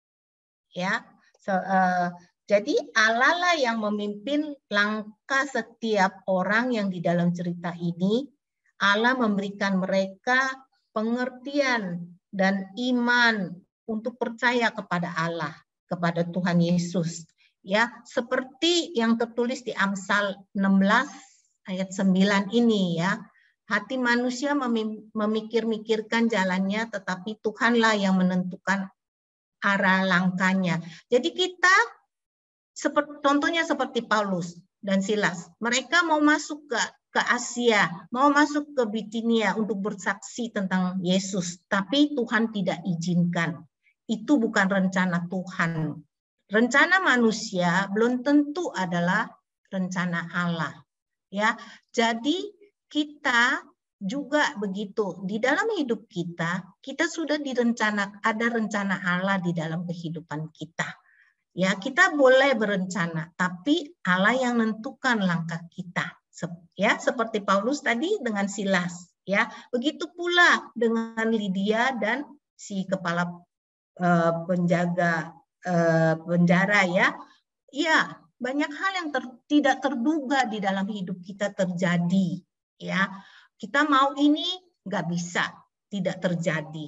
Ya, so, uh, jadi Allah lah yang memimpin langkah setiap orang yang di dalam cerita ini. Allah memberikan mereka pengertian dan iman untuk percaya kepada Allah, kepada Tuhan Yesus. Ya, seperti yang tertulis di Amsal enam belas ayat sembilan ini ya. Hati manusia memikir-mikirkan jalannya, tetapi Tuhanlah yang menentukan arah langkahnya. Jadi kita, seperti, contohnya seperti Paulus dan Silas, mereka mau masuk ke, ke Asia, mau masuk ke Bitinia untuk bersaksi tentang Yesus, tapi Tuhan tidak izinkan. Itu bukan rencana Tuhan. Rencana manusia belum tentu adalah rencana Allah. Ya, jadi kita juga begitu. Di dalam hidup kita, kita sudah direncana, ada rencana Allah di dalam kehidupan kita. Ya, kita boleh berencana, tapi Allah yang menentukan langkah kita. Ya, seperti Paulus tadi dengan Silas. Ya, begitu pula dengan Lydia dan si kepala uh, penjaga uh, penjara ya. Ya, banyak hal yang ter, tidak terduga di dalam hidup kita terjadi. Ya, kita mau ini nggak bisa, tidak terjadi.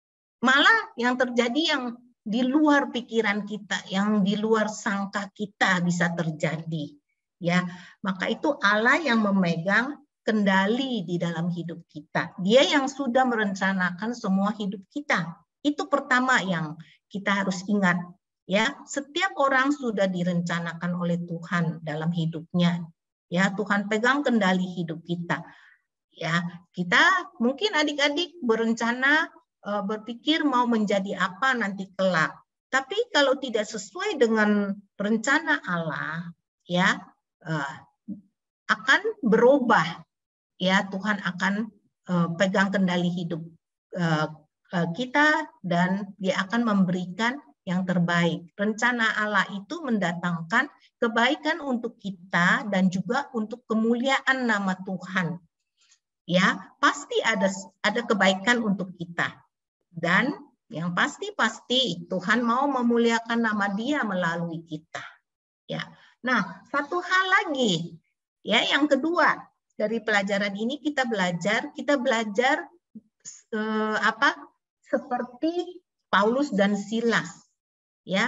Malah yang terjadi yang di luar pikiran kita, yang di luar sangka kita bisa terjadi. Ya, maka itu Allah yang memegang kendali di dalam hidup kita. Dia yang sudah merencanakan semua hidup kita. Itu pertama yang kita harus ingat. Ya, setiap orang sudah direncanakan oleh Tuhan dalam hidupnya. Ya, Tuhan pegang kendali hidup kita. Ya, kita mungkin adik-adik berencana uh, berpikir mau menjadi apa nanti kelak. Tapi kalau tidak sesuai dengan rencana Allah, ya uh, akan berubah. ya Tuhan akan uh, pegang kendali hidup uh, uh, kita dan Dia akan memberikan yang terbaik. Rencana Allah itu mendatangkan kebaikan untuk kita dan juga untuk kemuliaan nama Tuhan. Ya, pasti ada ada kebaikan untuk kita. Dan yang pasti-pasti Tuhan mau memuliakan nama Dia melalui kita. Ya. Nah, satu hal lagi, ya, yang kedua dari pelajaran ini kita belajar, kita belajar eh, apa? Seperti Paulus dan Silas, ya,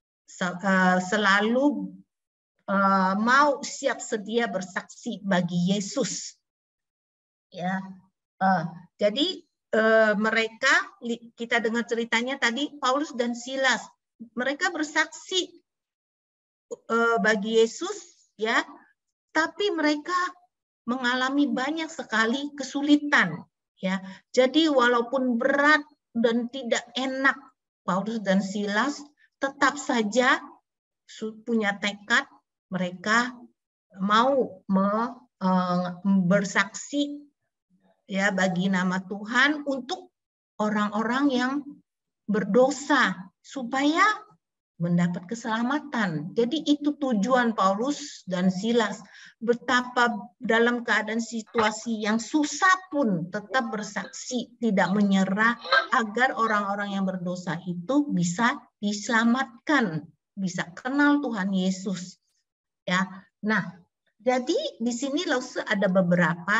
selalu eh, mau siap sedia bersaksi bagi Yesus, ya. Eh, jadi eh, mereka, kita dengar ceritanya tadi, Paulus dan Silas, mereka bersaksi bagi Yesus, ya, tapi mereka mengalami banyak sekali kesulitan, ya. Jadi walaupun berat dan tidak enak, Paulus dan Silas tetap saja punya tekad, mereka mau me, uh, bersaksi, ya, bagi nama Tuhan untuk orang-orang yang berdosa supaya mendapat keselamatan. Jadi itu tujuan Paulus dan Silas. Betapa dalam keadaan situasi yang susah pun tetap bersaksi, tidak menyerah, agar orang-orang yang berdosa itu bisa diselamatkan, bisa kenal Tuhan Yesus. Ya. Nah, jadi di sini Lause ada beberapa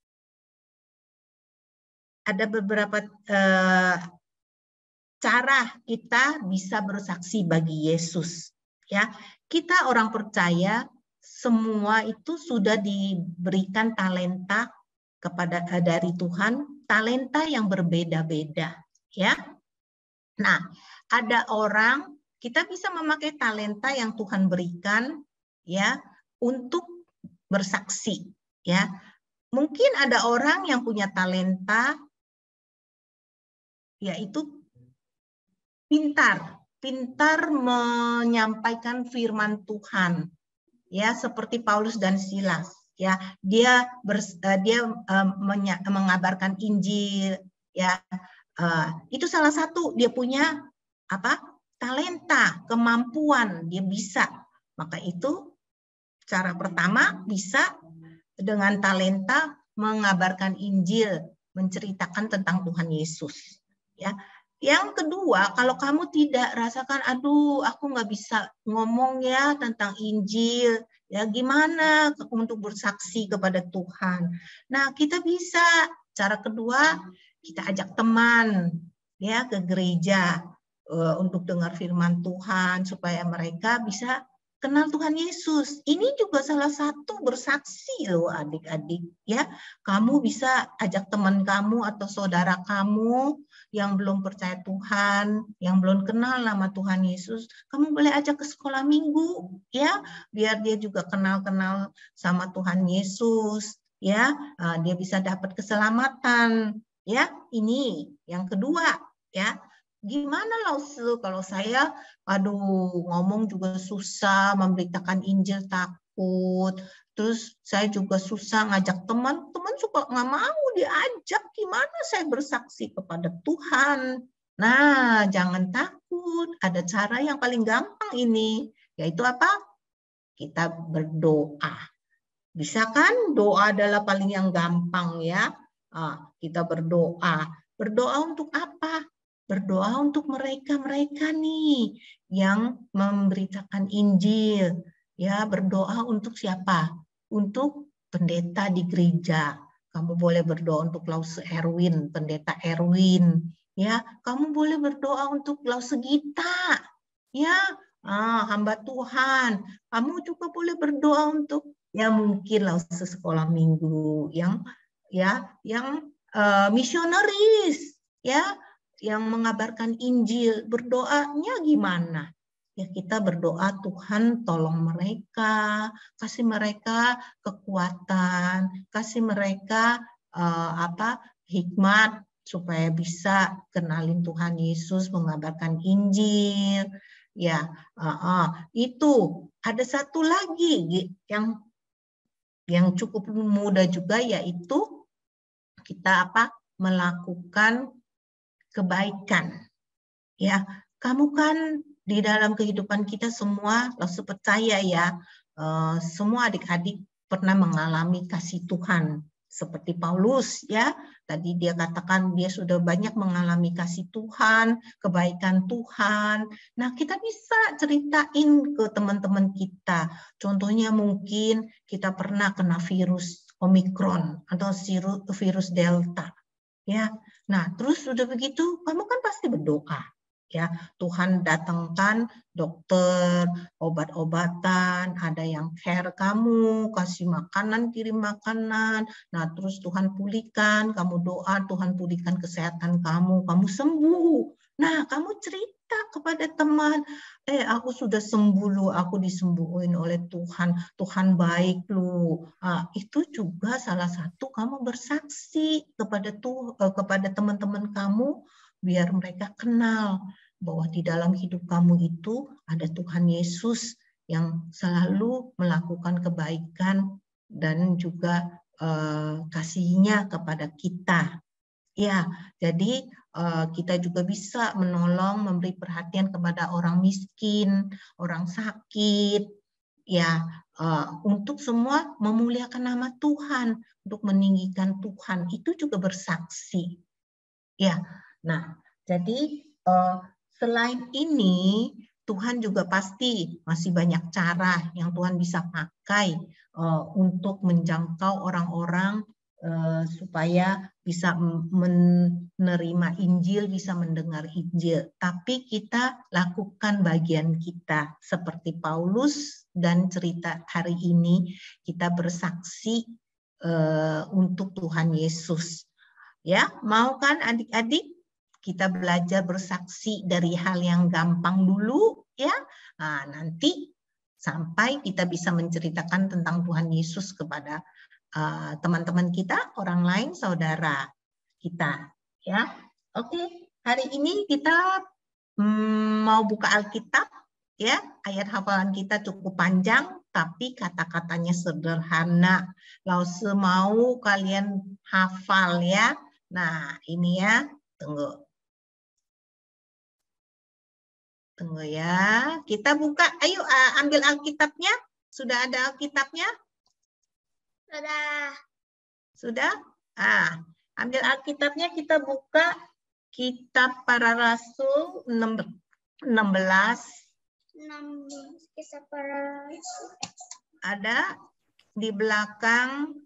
ada beberapa eh, cara kita bisa bersaksi bagi Yesus, ya. Kita orang percaya semua itu sudah diberikan talenta kepada dari Tuhan, talenta yang berbeda-beda, ya. Nah, ada orang, kita bisa memakai talenta yang Tuhan berikan, ya, untuk bersaksi, ya. Mungkin ada orang yang punya talenta yaitu pintar, pintar menyampaikan firman Tuhan, ya, seperti Paulus dan Silas, ya, dia bers, uh, dia uh, menya, mengabarkan Injil, ya, uh, itu salah satu dia punya apa? Talenta, kemampuan, dia bisa. Maka itu cara pertama bisa dengan talenta mengabarkan Injil, menceritakan tentang Tuhan Yesus, ya. Yang kedua, kalau kamu tidak rasakan, aduh, aku nggak bisa ngomong ya tentang Injil, ya gimana untuk bersaksi kepada Tuhan. Nah, kita bisa, cara kedua, kita ajak teman, ya, ke gereja uh, untuk dengar firman Tuhan, supaya mereka bisa kenal Tuhan Yesus. Ini juga salah satu bersaksi loh adik-adik, ya. Kamu bisa ajak teman kamu atau saudara kamu yang belum percaya Tuhan, yang belum kenal nama Tuhan Yesus, kamu boleh ajak ke sekolah minggu, ya, biar dia juga kenal-kenal sama Tuhan Yesus, ya, dia bisa dapat keselamatan, ya. Ini yang kedua, ya. Gimana Lause kalau saya, aduh, ngomong juga susah, memberitakan Injil takut, terus saya juga susah ngajak teman, teman suka nggak mau diajak, gimana saya bersaksi kepada Tuhan? Nah, jangan takut, ada cara yang paling gampang ini, yaitu apa? Kita berdoa. Bisa kan? Doa adalah paling yang gampang, ya. Ah, kita berdoa. Berdoa untuk apa? Berdoa untuk mereka-mereka nih yang memberitakan Injil, ya. Berdoa untuk siapa? Untuk pendeta di gereja. Kamu boleh berdoa untuk Lause Erwin, pendeta Erwin, ya. Kamu boleh berdoa untuk Lause Gita, ya, ah, hamba Tuhan. Kamu juga boleh berdoa untuk, ya, mungkin Lause sekolah minggu yang, ya, yang uh, misionaris, ya, yang mengabarkan Injil. Berdoanya gimana? Ya, kita berdoa, Tuhan tolong mereka, kasih mereka kekuatan, kasih mereka uh, apa hikmat supaya bisa kenalin Tuhan Yesus, mengabarkan Injil. Ya, uh, uh, itu ada satu lagi yang yang cukup mudah juga, yaitu kita apa? Melakukan kebaikan. Ya, kamu kan di dalam kehidupan kita semua, langsung percaya ya, uh, semua adik-adik pernah mengalami kasih Tuhan. Seperti Paulus ya, tadi dia katakan dia sudah banyak mengalami kasih Tuhan, kebaikan Tuhan. Nah, kita bisa ceritain ke teman-teman kita. Contohnya mungkin kita pernah kena virus Omikron atau virus Delta. Ya, nah terus sudah begitu, kamu kan pasti berdoa. Ya, Tuhan datangkan dokter, obat-obatan, ada yang care kamu, kasih makanan, kirim makanan. Nah, terus Tuhan pulihkan, kamu doa, Tuhan pulihkan kesehatan kamu, kamu sembuh. Nah, kamu cerita kepada teman, eh aku sudah sembuh lu, aku disembuhin oleh Tuhan, Tuhan baik lu. Nah, itu juga salah satu kamu bersaksi kepada tuh kepada teman-teman kamu, biar mereka kenal bahwa di dalam hidup kamu itu ada Tuhan Yesus yang selalu melakukan kebaikan dan juga eh, kasih-Nya kepada kita. Ya, jadi eh, kita juga bisa menolong, memberi perhatian kepada orang miskin, orang sakit, ya, eh, untuk semua memuliakan nama Tuhan, untuk meninggikan Tuhan, itu juga bersaksi. Ya, nah, jadi uh, selain ini Tuhan juga pasti masih banyak cara yang Tuhan bisa pakai uh, untuk menjangkau orang-orang uh, supaya bisa menerima Injil, bisa mendengar Injil. Tapi kita lakukan bagian kita seperti Paulus dan cerita hari ini kita bersaksi uh, untuk Tuhan Yesus. Ya, mau kan adik-adik kita belajar bersaksi dari hal yang gampang dulu ya. Nah, nanti sampai kita bisa menceritakan tentang Tuhan Yesus kepada teman-teman uh, kita, orang lain, saudara kita ya. Oke, hari ini kita hmm, mau buka Alkitab ya. Ayat hafalan kita cukup panjang tapi kata-katanya sederhana. Lause mau kalian hafal ya. Nah, ini ya, tunggu. Tunggu ya, kita buka, ayo uh, ambil Alkitabnya. Sudah ada Alkitabnya? Sudah. Sudah? Ah, ambil Alkitabnya, kita buka Kitab Para Rasul enam belas. enam belas Kisah Para Rasul. Ada di belakang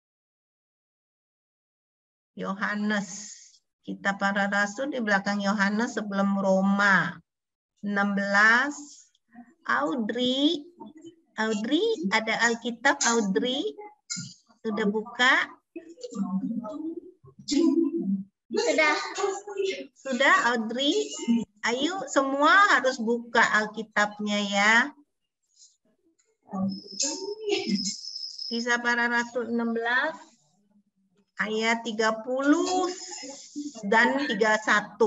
Yohanes. Kitab Para Rasul di belakang Yohanes sebelum Roma. enam belas. Audrey, Audrey ada Alkitab Audrey? Sudah buka? Sudah. Sudah Audrey? Ayo semua harus buka Alkitabnya ya. Kisah Para Rasul enam belas. Ayat tiga puluh dan tiga puluh satu.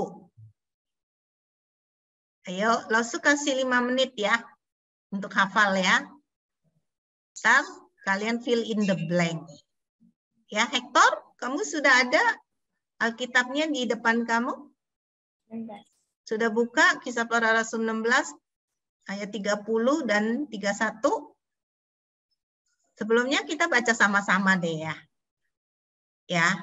Ayo, langsung kasih lima menit ya untuk hafal ya. Ntar kalian fill in the blank. Ya, Hector, kamu sudah ada Alkitabnya di depan kamu? Sudah buka Kisah Para Rasul enam belas ayat tiga puluh dan tiga puluh satu? Sebelumnya kita baca sama-sama deh ya. Ya,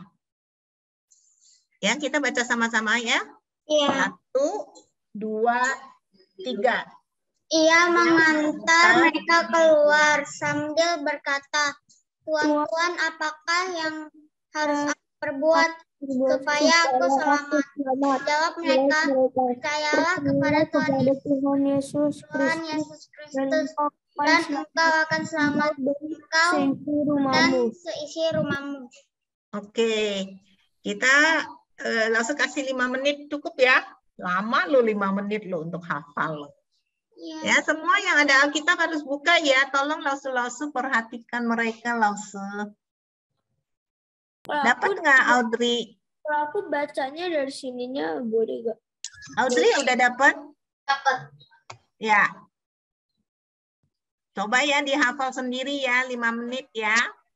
ya kita baca sama-sama ya. Iya. Satu, dua, tiga. Ia mengantar mereka keluar sambil berkata, Tuan-tuan, apakah yang harus aku perbuat supaya aku selamat? Jawab mereka, percayalah kepada Tuhan Yesus Kristus, dan engkau akan selamat, engkau dan seisi rumahmu. Oke, kita uh, langsung kasih lima menit cukup ya. Lama lo lima menit lo untuk hafal. Ya. Ya, semua yang ada Alkitab harus buka ya. Tolong langsung-langsung perhatikan mereka langsung. Dapat nggak Audrey? Kalau aku bacanya dari sininya boleh gak? Audrey udah dapat? Dapat. Ya. Coba ya dihafal sendiri ya, lima menit ya.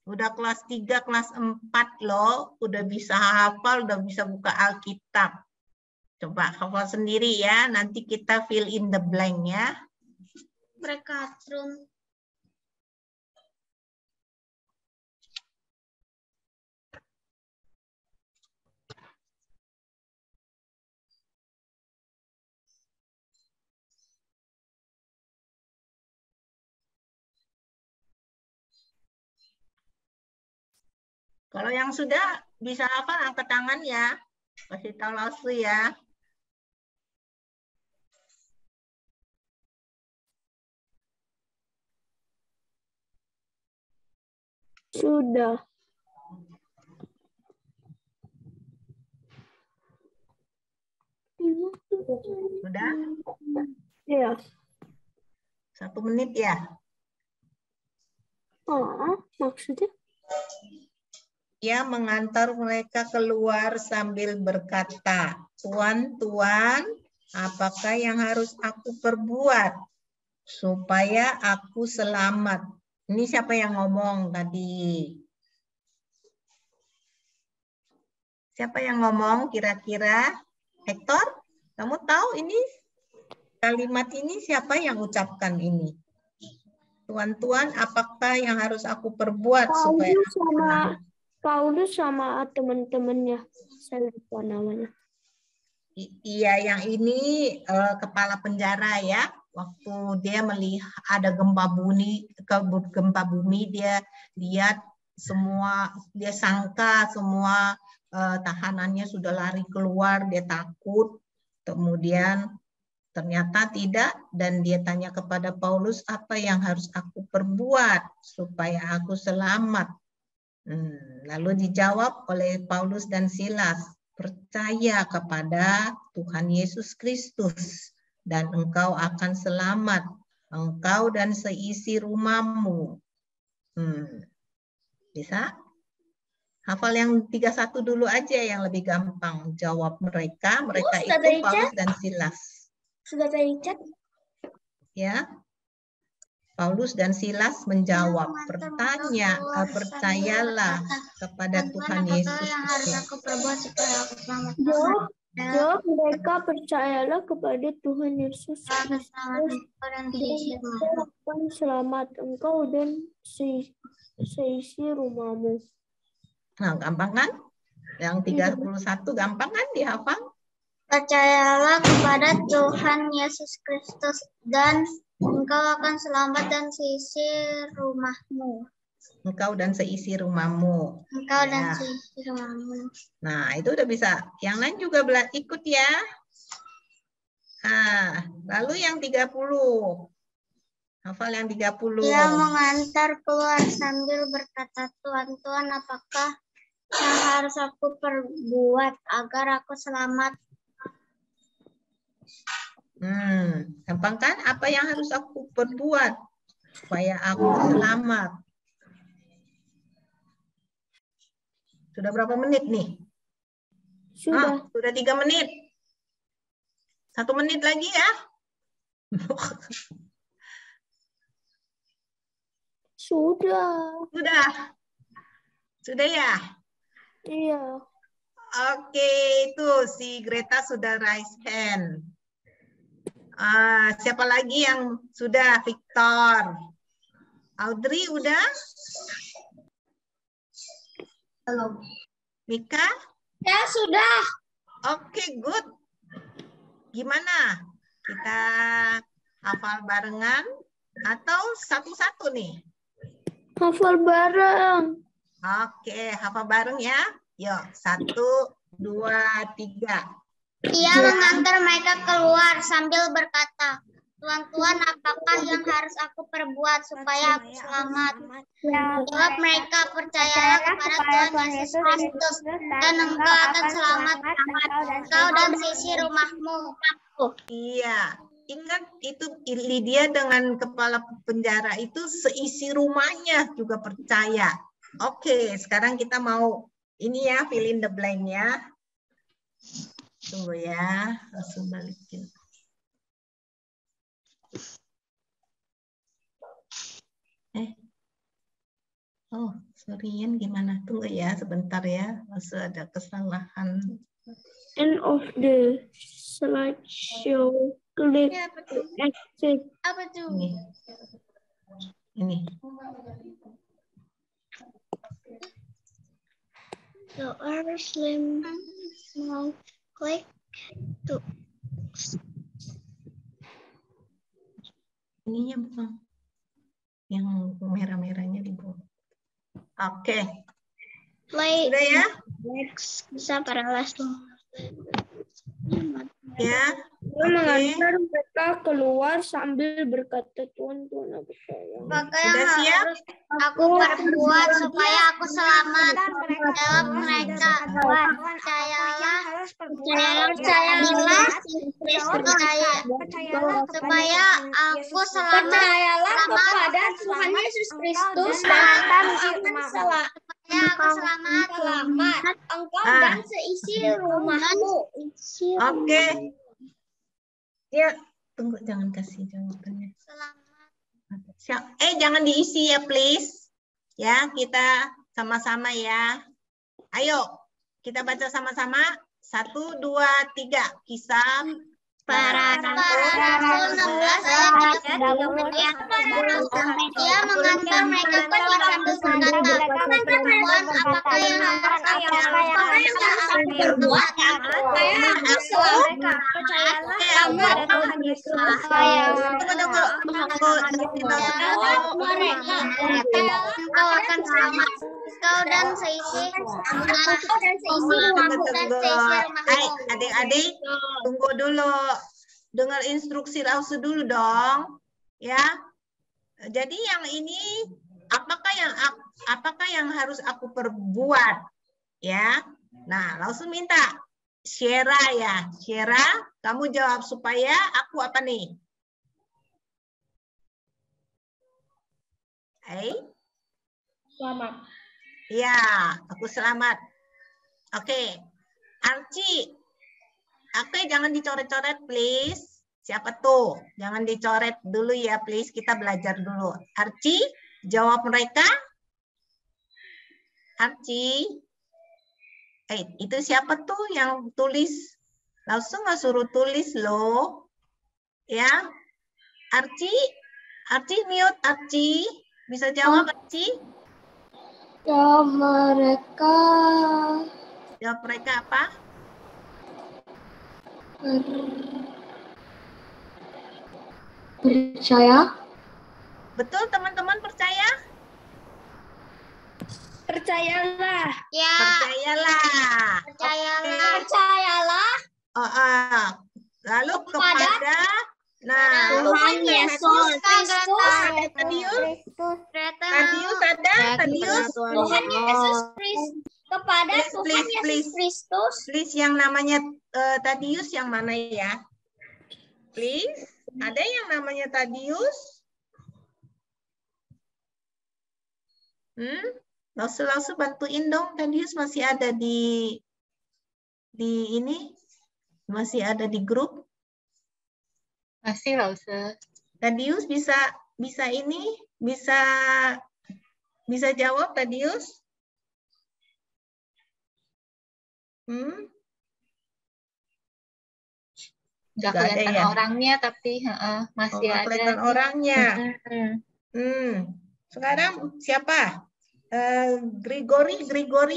Udah kelas tiga, kelas empat loh. Udah bisa hafal, udah bisa buka Alkitab. Coba hafal sendiri ya. Nanti kita fill in the blank ya. Mereka room. Kalau yang sudah bisa hafal, angkat tangan ya. Kasih tahu Lausli ya. Sudah. Sudah? Ya. Satu menit ya. Oh, maksudnya? Ia mengantar mereka keluar sambil berkata, Tuan, Tuan, apakah yang harus aku perbuat supaya aku selamat? Ini siapa yang ngomong tadi? Siapa yang ngomong kira-kira? Hector, kamu tahu ini kalimat ini siapa yang ucapkan ini? Tuan-tuan, apakah yang harus aku perbuat supaya Paulus aku sama selamat? Paulus sama teman-temannya. Saya lupa namanya. I- Iya, yang ini eh, kepala penjara ya. Waktu dia melihat ada gempa bumi, ke- gempa bumi, dia lihat semua, dia sangka semua eh, tahanannya sudah lari keluar, dia takut. Kemudian ternyata tidak, dan dia tanya kepada Paulus, apa yang harus aku perbuat supaya aku selamat? Hmm, lalu dijawab oleh Paulus dan Silas, percaya kepada Tuhan Yesus Kristus dan engkau akan selamat, engkau dan seisi rumahmu. Hmm, bisa? Hafal yang tiga puluh satu dulu aja yang lebih gampang. Jawab mereka, mereka sudah itu baca? Paulus dan Silas. Sudah baca? Ya. Paulus dan Silas menjawab, bertanya, eh, percayalah kepada Tuhan Yesus yang harus Kristus. aku perbuat supaya aku selamat? Jawab, jawab mereka percayalah kepada Tuhan Yesus Kristus Dan dan engkau akan selamat, engkau dan se- seisi rumahmu. Nah, gampang kan? Yang tiga puluh satu gampang kan dihafal? Percayalah kepada Tuhan Yesus Kristus dan engkau akan selamat dan seisi rumahmu. Engkau dan seisi rumahmu. Engkau Ya. dan seisi rumahmu. Nah, itu udah bisa. Yang lain juga bela- ikut ya. Nah, lalu yang tiga puluh. Hafal yang tiga puluh. Dia mengantar keluar sambil berkata, Tuhan, Tuhan, apakah yang harus aku perbuat agar aku selamat? Hmm, gampang kan? Apa yang harus aku perbuat supaya aku selamat? Sudah berapa menit nih? Sudah. Ah, sudah tiga menit. Satu menit lagi ya. Sudah. Sudah. Sudah ya? Iya. Oke, itu si Greta sudah raise hand. Ah, siapa lagi yang sudah? Victor. Audrey udah? Belum. Mika? Ya, sudah. Oke, good. Gimana? Kita hafal barengan atau satu-satu nih? Hafal bareng. Oke, hafal bareng ya. Yuk, satu, dua, tiga. Ia mengantar mereka keluar sambil berkata, Tuan-tuan, apakah yang harus aku perbuat supaya aku selamat? Jawab mereka, percayalah kepada Tuhan Yesus Kristus dan engkau akan selamat, engkau dan seisi rumahmu. Iya, ingat itu Lydia dengan kepala penjara itu seisi rumahnya juga percaya. Oke, sekarang kita mau ini ya, fill in the blank ya. Tunggu ya, langsung balikin. Eh, Oh, sorry, gimana? Tunggu ya, sebentar ya. Masih ada kesalahan. End of the slideshow. Klik Ya, apa tuh? exit. Apa tuh? Ini. Ini. So our slim small click to Ininya bukan. Yang merah-merahnya di bawah. Oke. play. Sudah ya? Next bisa para last. Ya. Dia Oke. mengantar mereka keluar sambil berkata, Tuhan, Tuhan aku sayang. Maka Sudah yang siap? harus aku perbuat supaya aku selamat. Jawab mereka. Percayalah, percayalah, percayalah, percaya, supaya aku selamat. Percayalah kepada Tuhan Yesus Kristus dan supaya aku selamat, selamat. Engkau Ah. dan seisi rumahmu. Oke. Ya, tunggu, jangan kasih jawabannya. Selamat. Siap. Eh, jangan diisi ya, please. Ya, kita sama-sama ya. Ayo, kita baca sama-sama. Satu, dua, tiga. Kisah Para rasul enam belas ayat tiga puluh tiga. Dia mengantar mereka keluar sambil berkata, Tuhan, apakah yang harus aku perbuat supaya aku selamat? Percayalah kepada Tuhan Yesus. Tunggu, tunggu. Mereka, engkau akan selamat. Kau dan seisi rumahmu dan seisi rumahmu dan seisi rumahmu. Hai, adik-adik, tunggu dulu. Dengar instruksi Rausu dulu dong. Ya. Jadi yang ini apakah yang apakah yang harus aku perbuat? Ya. Nah, Rausu minta Syera ya. Syera, kamu jawab supaya aku apa nih? Hai. Selamat. Ya, aku selamat. Oke. Archie. Oke, jangan dicoret-coret, please. Siapa tuh? Jangan dicoret dulu ya, please. Kita belajar dulu. Archie, jawab mereka. Archie. Eh, itu siapa tuh yang tulis? Langsung nggak suruh tulis loh. Ya. Archie. Archie, mute. Archie. Bisa jawab, Archie? Ya mereka Jawab mereka apa? percaya. Betul, teman-teman percaya? Percayalah. Ya, Percayalah. percayalah. Oke. Percayalah Oh, ah. Lalu Kepada kepada, nah, Tuhan Yesus Kristus. Tadius, Greta. Tadius ada, Tadius, Tuhan Yesus Kristus. Kepada Please, Tuhan please, Yesus please. Kristus. please yang namanya eh, Tadius yang mana ya? Please, ada yang namanya Tadius? Hmm, langsung-langsung bantuin dong, Tadius masih ada di di ini, masih ada di grup. Masih lah, Ustaz. Tadius bisa bisa ini, bisa bisa jawab Tadius? Hmm? Nggak Nggak ada kelihatan ya? orangnya, tapi heeh, masih Oh, ada. kelihatan orangnya. Mm-mm. Hmm. Sekarang siapa? Eh, Grigori, Grigori?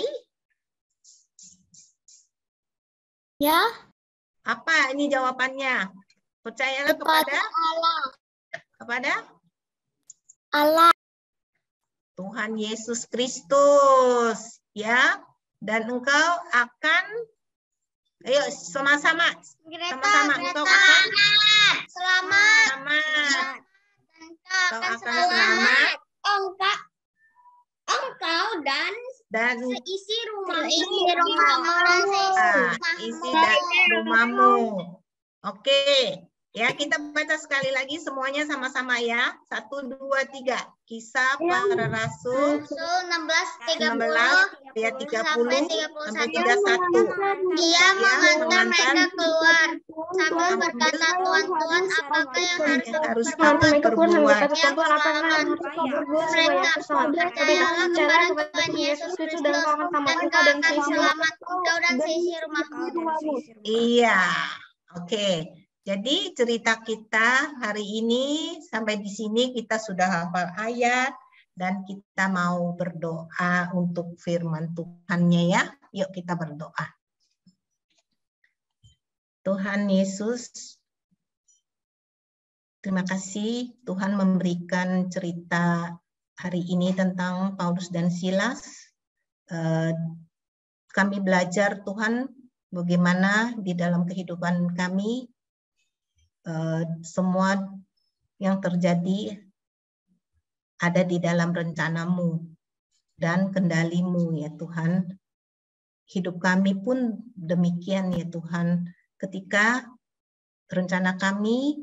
Ya, Apa ini jawabannya? Percayalah kepada Allah. kepada Allah. Tuhan Yesus Kristus, ya. Dan engkau akan, ayo sama-sama, Greta, sama-sama, Greta. engkau akan Selamat. selamat. Engkau Engkau akan akan selamat. selamat. Engkau, engkau dan Dan seisi rumahmu. Seisi rumahmu dan seisi ah, rumahmu. isi dan rumahmu. Oke, Ya, kita baca sekali lagi semuanya sama-sama ya. Satu, dua, tiga. Kisah para Rasul enam belas tiga enam puluh belas ayat tiga puluh sampai tiga puluh sampai satu. tiga puluh satu. Dia Ya, mengantar mengantar mereka keluar sambil berkata, Tuhan, Tuhan, apakah yang harus yang aku harus perbuat aku perbuat. supaya aku selamat? Mereka, percayalah kepada Tuhan Yesus Kristus dan kau akan selamat, kau dan seisi rumahmu. Iya, oke. Jadi cerita kita hari ini sampai di sini kita sudah hafal ayat dan kita mau berdoa untuk firman Tuhannya ya. Yuk kita berdoa. Tuhan Yesus, terima kasih Tuhan memberikan cerita hari ini tentang Paulus dan Silas. Kami belajar Tuhan bagaimana di dalam kehidupan kami semua yang terjadi ada di dalam rencanamu dan kendalimu ya Tuhan. Hidup kami pun demikian ya Tuhan. Ketika rencana kami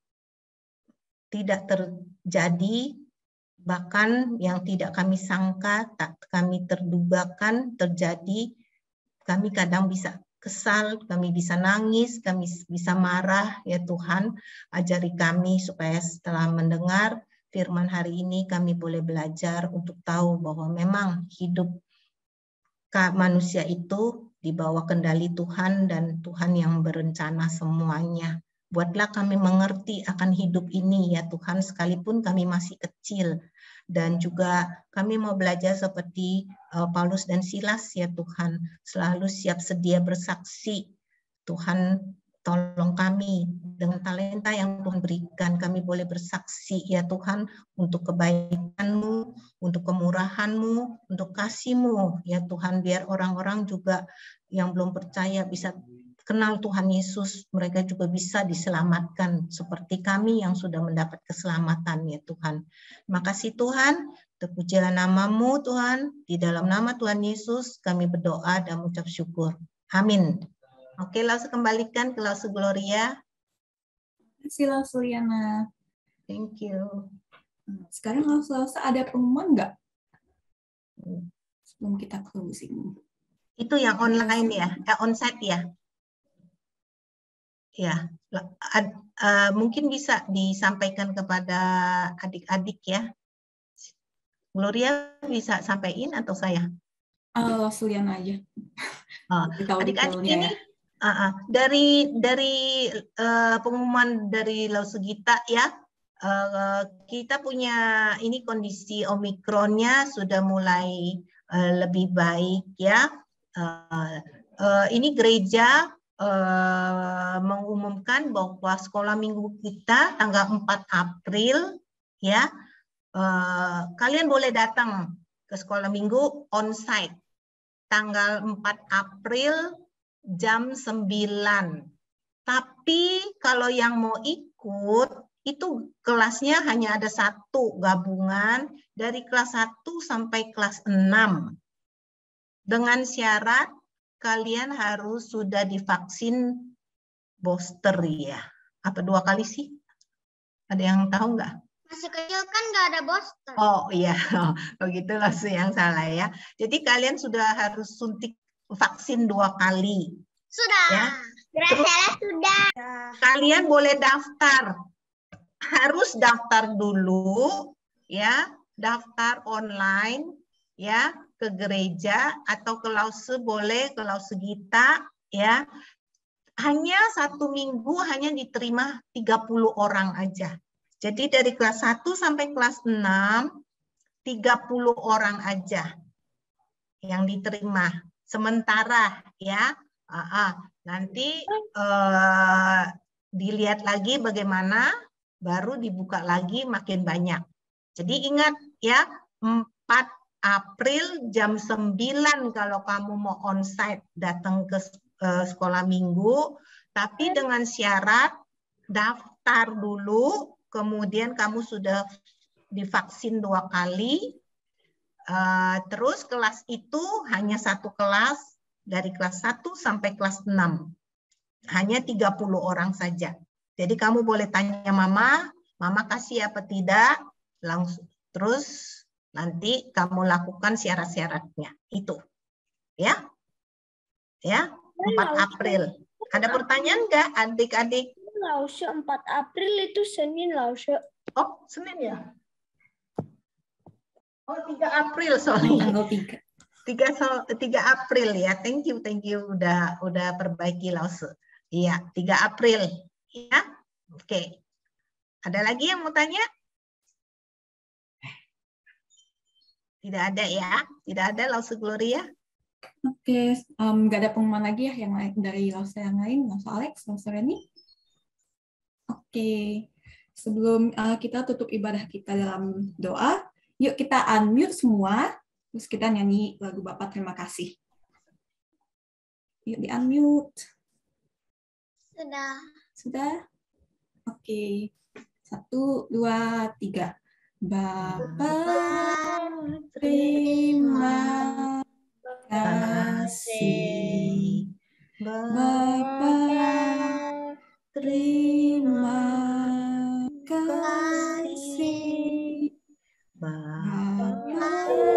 tidak terjadi, bahkan yang tidak kami sangka, tak kami terdugakan terjadi, kami kadang bisa kesal, kami bisa nangis, kami bisa marah, ya Tuhan, ajari kami supaya setelah mendengar firman hari ini kami boleh belajar untuk tahu bahwa memang hidup manusia itu di bawah kendali Tuhan dan Tuhan yang berencana semuanya. Buatlah kami mengerti akan hidup ini ya Tuhan, sekalipun kami masih kecil. Dan juga kami mau belajar seperti uh, Paulus dan Silas ya Tuhan, selalu siap sedia bersaksi. Tuhan tolong kami dengan talenta yang Tuhan berikan, kami boleh bersaksi ya Tuhan untuk kebaikan-Mu, untuk kemurahan-Mu, untuk kasih-Mu ya Tuhan, biar orang-orang juga yang belum percaya bisa kenal Tuhan Yesus, mereka juga bisa diselamatkan seperti kami yang sudah mendapat keselamatan ya Tuhan. Terima kasih Tuhan, terpujilah nama-Mu Tuhan, di dalam nama Tuhan Yesus kami berdoa dan mengucap syukur. Amin. Oke, langsung kembalikan ke Lausu Gloria. Terima kasih Lausu Liana. Thank you. Sekarang Lausu ada pengumuman nggak? Sebelum kita closing. Itu yang online ya, eh, onsite ya? Ya, ad, uh, mungkin bisa disampaikan kepada adik-adik ya. Gloria bisa sampaikan atau saya? Uh, Suliana aja. Oh, adik-adik ini ya. uh, uh, dari dari uh, pengumuman dari Lausu Gita ya, uh, kita punya ini kondisi Omikronnya sudah mulai uh, lebih baik ya. Uh, uh, ini gereja Uh, mengumumkan bahwa sekolah minggu kita tanggal empat April ya, uh, kalian boleh datang ke sekolah minggu onsite tanggal empat April jam sembilan. Tapi kalau yang mau ikut itu kelasnya hanya ada satu gabungan dari kelas satu sampai kelas enam dengan syarat kalian harus sudah divaksin booster ya. Apa dua kali sih? Ada yang tahu nggak? Masih kecil kan nggak ada booster. Oh iya, begitu langsung yang salah ya. Jadi kalian sudah harus suntik vaksin dua kali. Sudah. Ya. Terus, sudah. Kalian boleh daftar. Harus daftar dulu ya, daftar online ya. Ke gereja atau ke Lausu boleh, ke Lausu Gita ya. Hanya satu minggu hanya diterima tiga puluh orang aja. Jadi dari kelas satu sampai kelas enam tiga puluh orang aja yang diterima sementara ya. Ah, nanti eh, dilihat lagi bagaimana, baru dibuka lagi makin banyak. Jadi ingat ya, empat April jam sembilan kalau kamu mau onsite datang ke uh, sekolah minggu, tapi dengan syarat daftar dulu, kemudian kamu sudah divaksin dua kali, uh, terus kelas itu hanya satu kelas dari kelas satu sampai kelas enam, hanya tiga puluh orang saja. Jadi kamu boleh tanya mama, mama kasih apa tidak, langsung terus nanti kamu lakukan syarat-syaratnya. Itu. Ya. Ya, empat April. Ada pertanyaan nggak adik-adik? Lause empat April itu Senin, Lause. Oh, Senin ya? Oh, tiga April, sorry. Tanggal tiga. tiga, tiga April ya. Thank you, thank you udah udah perbaiki Lause. Iya, tiga April. Ya. Oke. Ada lagi yang mau tanya? Tidak ada ya? Tidak ada Lause Gloria? Oke, um, nggak ada pengumuman lagi ya yang lain dari Lause yang lain, Lause Alex, Lause Reni. Oke, sebelum uh, kita tutup ibadah kita dalam doa, yuk kita unmute semua, terus kita nyanyi lagu Bapa Terima Kasih. Yuk di unmute. Sudah. Sudah? Oke, satu, dua, tiga. Bapa terima kasih, Bapa terima kasih, Bapa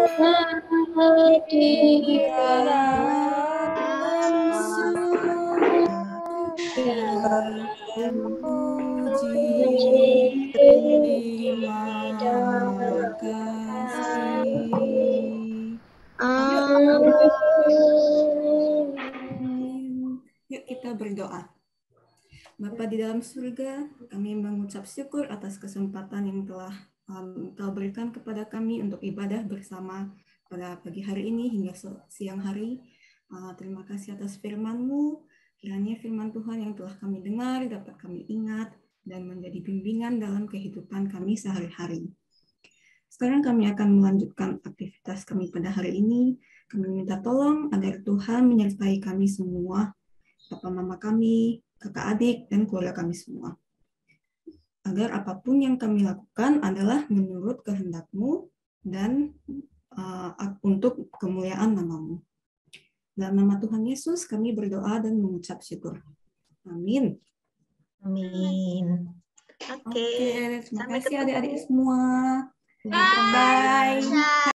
di dalam surga, puji terima kasih. Amin. Yuk kita berdoa. Bapa di dalam surga, kami mengucap syukur atas kesempatan yang telah um, Kau berikan kepada kami untuk ibadah bersama pada pagi hari ini hingga siang hari. Uh, terima kasih atas firman-Mu. Kiranya firman Tuhan yang telah kami dengar dapat kami ingat dan menjadi bimbingan dalam kehidupan kami sehari-hari. Sekarang kami akan melanjutkan aktivitas kami pada hari ini. Kami minta tolong agar Tuhan menyertai kami semua, Papa Mama kami, kakak adik, dan keluarga kami semua. Agar apapun yang kami lakukan adalah menurut kehendak-Mu dan uh, untuk kemuliaan nama-Mu. Dalam nama Tuhan Yesus kami berdoa dan mengucap syukur. Amin. Amin. Oke. Oke, terima Sampai kasih ketemu. adik-adik semua. Bye. Bye.